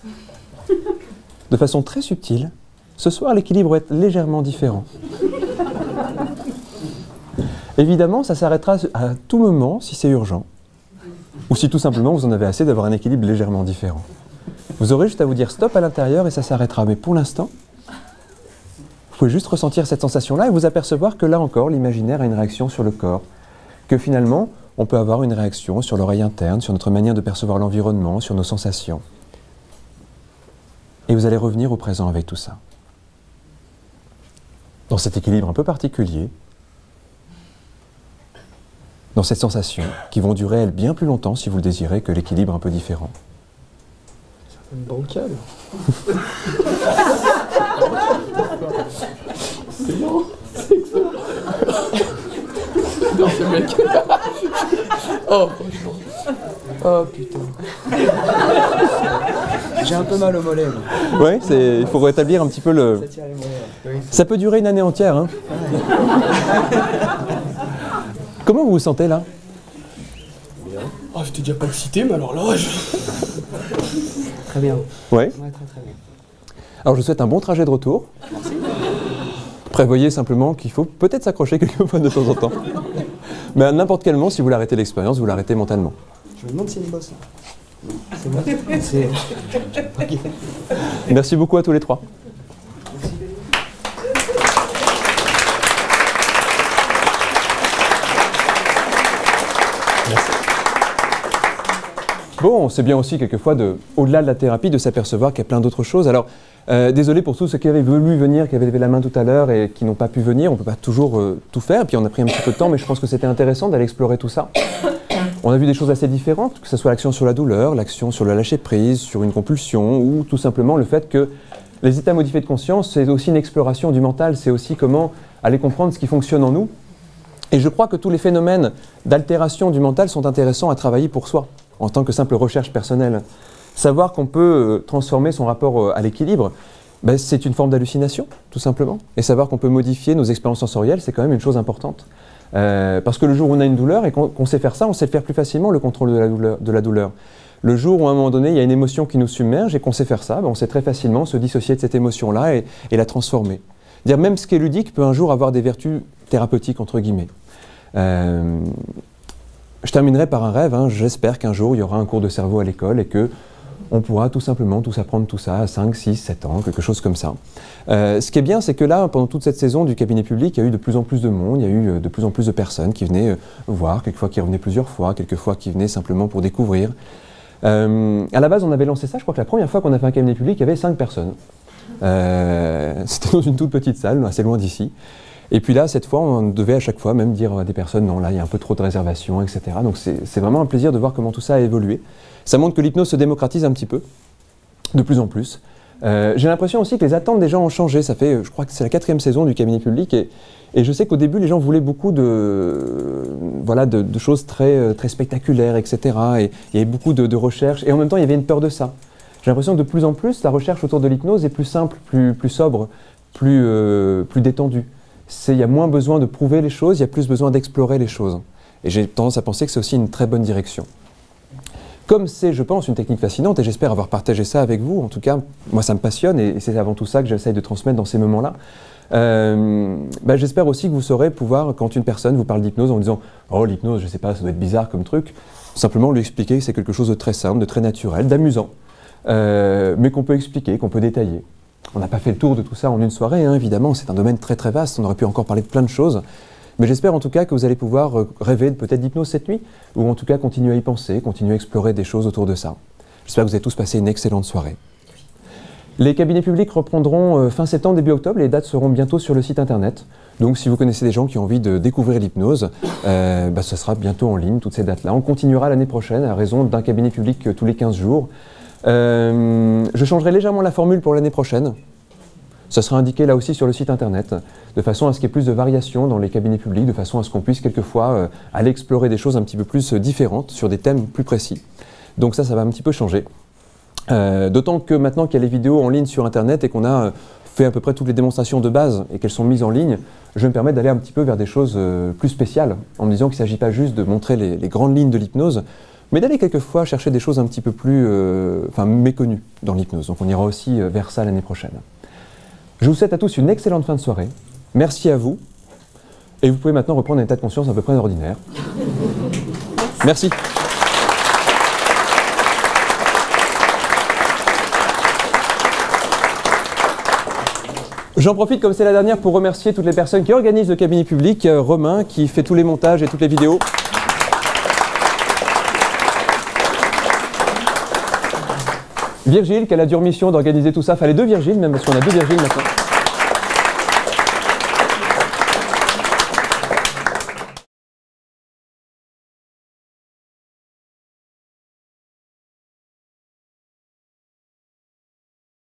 De façon très subtile, ce soir l'équilibre va être légèrement différent. Évidemment, ça s'arrêtera à tout moment si c'est urgent, ou si tout simplement vous en avez assez d'avoir un équilibre légèrement différent. Vous aurez juste à vous dire stop à l'intérieur et ça s'arrêtera. Mais pour l'instant, vous pouvez juste ressentir cette sensation-là et vous apercevoir que là encore, l'imaginaire a une réaction sur le corps. Que finalement, on peut avoir une réaction sur l'oreille interne, sur notre manière de percevoir l'environnement, sur nos sensations. Et vous allez revenir au présent avec tout ça. Dans cet équilibre un peu particulier, dans cette sensation qui vont durer, elles, bien plus longtemps, si vous le désirez, que l'équilibre un peu différent. Une bancal. C'est bon, c'est excellent. Non, ce mec. Oh, franchement. Oh, putain. J'ai un peu mal au mollet. Oui, il faut rétablir un petit peu le... Ça tire les mollets. Oui. Ça peut durer une année entière, hein. Comment vous vous sentez là? Oh, je t'ai déjà pas excité, mais alors là, Très bien. Oui. Ouais, très très bien. Alors je vous souhaite un bon trajet de retour. Merci. Prévoyez simplement qu'il faut peut-être s'accrocher quelques fois de temps en temps. Mais à n'importe quel moment, si vous l'arrêtez l'expérience, vous l'arrêtez mentalement. Je me demande si c'est une bosse. C'est moi. C'est... Ok. Merci beaucoup à tous les trois. Merci. Bon, c'est bien aussi quelquefois, au-delà de la thérapie, de s'apercevoir qu'il y a plein d'autres choses. Alors, désolé pour tous ceux qui avaient voulu venir, qui avaient levé la main tout à l'heure et qui n'ont pas pu venir. On ne peut pas toujours tout faire. Et puis on a pris un petit peu de temps, mais je pense que c'était intéressant d'aller explorer tout ça. On a vu des choses assez différentes, que ce soit l'action sur la douleur, l'action sur le lâcher-prise, sur une compulsion, ou tout simplement le fait que les états modifiés de conscience, c'est aussi une exploration du mental, c'est aussi comment aller comprendre ce qui fonctionne en nous. Et je crois que tous les phénomènes d'altération du mental sont intéressants à travailler pour soi, en tant que simple recherche personnelle. Savoir qu'on peut transformer son rapport à l'équilibre, ben, c'est une forme d'hallucination, tout simplement. Et savoir qu'on peut modifier nos expériences sensorielles, c'est quand même une chose importante. Parce que le jour où on a une douleur et qu'on sait faire ça, on sait faire plus facilement le contrôle de la douleur. Le jour où à un moment donné, il y a une émotion qui nous submerge et qu'on sait faire ça, ben on sait très facilement se dissocier de cette émotion-là et la transformer. Dire même ce qui est ludique peut un jour avoir des vertus thérapeutiques, entre guillemets. Je terminerai par un rêve, hein. J'espère qu'un jour il y aura un cours de cerveau à l'école et que on pourra tout simplement tous apprendre tout ça à 5, 6, 7 ans, quelque chose comme ça. Ce qui est bien, c'est que là, pendant toute cette saison du cabinet public, il y a eu de plus en plus de monde, il y a eu de plus en plus de personnes qui venaient voir, quelquefois qui revenaient plusieurs fois, quelquefois qui venaient simplement pour découvrir. À la base, on avait lancé ça, je crois que la première fois qu'on a fait un cabinet public, il y avait 5 personnes. C'était dans une toute petite salle, assez loin d'ici. Et puis là, cette fois, on devait à chaque fois même dire à des personnes, non, là, il y a un peu trop de réservations, etc. Donc c'est vraiment un plaisir de voir comment tout ça a évolué. Ça montre que l'hypnose se démocratise un petit peu, de plus en plus. J'ai l'impression aussi que les attentes des gens ont changé. Ça fait, je crois que c'est la 4e saison du cabinet public. Et je sais qu'au début, les gens voulaient beaucoup de choses très, très spectaculaires, etc. Et il y avait beaucoup de recherches. Et en même temps, il y avait une peur de ça. J'ai l'impression que de plus en plus, la recherche autour de l'hypnose est plus simple, plus sobre, plus détendue. Il y a moins besoin de prouver les choses, il y a plus besoin d'explorer les choses. Et j'ai tendance à penser que c'est aussi une très bonne direction. Comme c'est, je pense, une technique fascinante, et j'espère avoir partagé ça avec vous, en tout cas, moi ça me passionne, et c'est avant tout ça que j'essaye de transmettre dans ces moments-là. J'espère aussi que vous saurez pouvoir, quand une personne vous parle d'hypnose en disant « Oh, l'hypnose, je sais pas, ça doit être bizarre comme truc », simplement lui expliquer que c'est quelque chose de très simple, de très naturel, d'amusant, mais qu'on peut expliquer, qu'on peut détailler. On n'a pas fait le tour de tout ça en une soirée, hein, évidemment, c'est un domaine très très vaste, on aurait pu encore parler de plein de choses. Mais j'espère en tout cas que vous allez pouvoir rêver peut-être d'hypnose cette nuit, ou en tout cas continuer à y penser, continuer à explorer des choses autour de ça. J'espère que vous avez tous passé une excellente soirée. Les cabinets publics reprendront fin septembre, début octobre, les dates seront bientôt sur le site internet. Donc si vous connaissez des gens qui ont envie de découvrir l'hypnose, ce sera bientôt en ligne, toutes ces dates-là. On continuera l'année prochaine à raison d'un cabinet public tous les 15 jours. Je changerai légèrement la formule pour l'année prochaine. Ça sera indiqué là aussi sur le site internet, de façon à ce qu'il y ait plus de variations dans les cabinets publics, de façon à ce qu'on puisse quelquefois aller explorer des choses un petit peu plus différentes, sur des thèmes plus précis. Donc ça va un petit peu changer. D'autant que maintenant qu'il y a les vidéos en ligne sur internet et qu'on a fait à peu près toutes les démonstrations de base et qu'elles sont mises en ligne, je vais me permettre d'aller un petit peu vers des choses plus spéciales, en me disant qu'il ne s'agit pas juste de montrer les grandes lignes de l'hypnose, mais d'aller quelquefois chercher des choses un petit peu plus méconnues dans l'hypnose. Donc on ira aussi vers ça l'année prochaine. Je vous souhaite à tous une excellente fin de soirée. Merci à vous. Et vous pouvez maintenant reprendre un état de conscience à peu près ordinaire. Merci. J'en profite, comme c'est la dernière, pour remercier toutes les personnes qui organisent le cabinet public, Romain qui fait tous les montages et toutes les vidéos. Virgile qui a la dure mission d'organiser tout ça, enfin les deux Virgiles même, parce qu'on a deux Virgiles maintenant.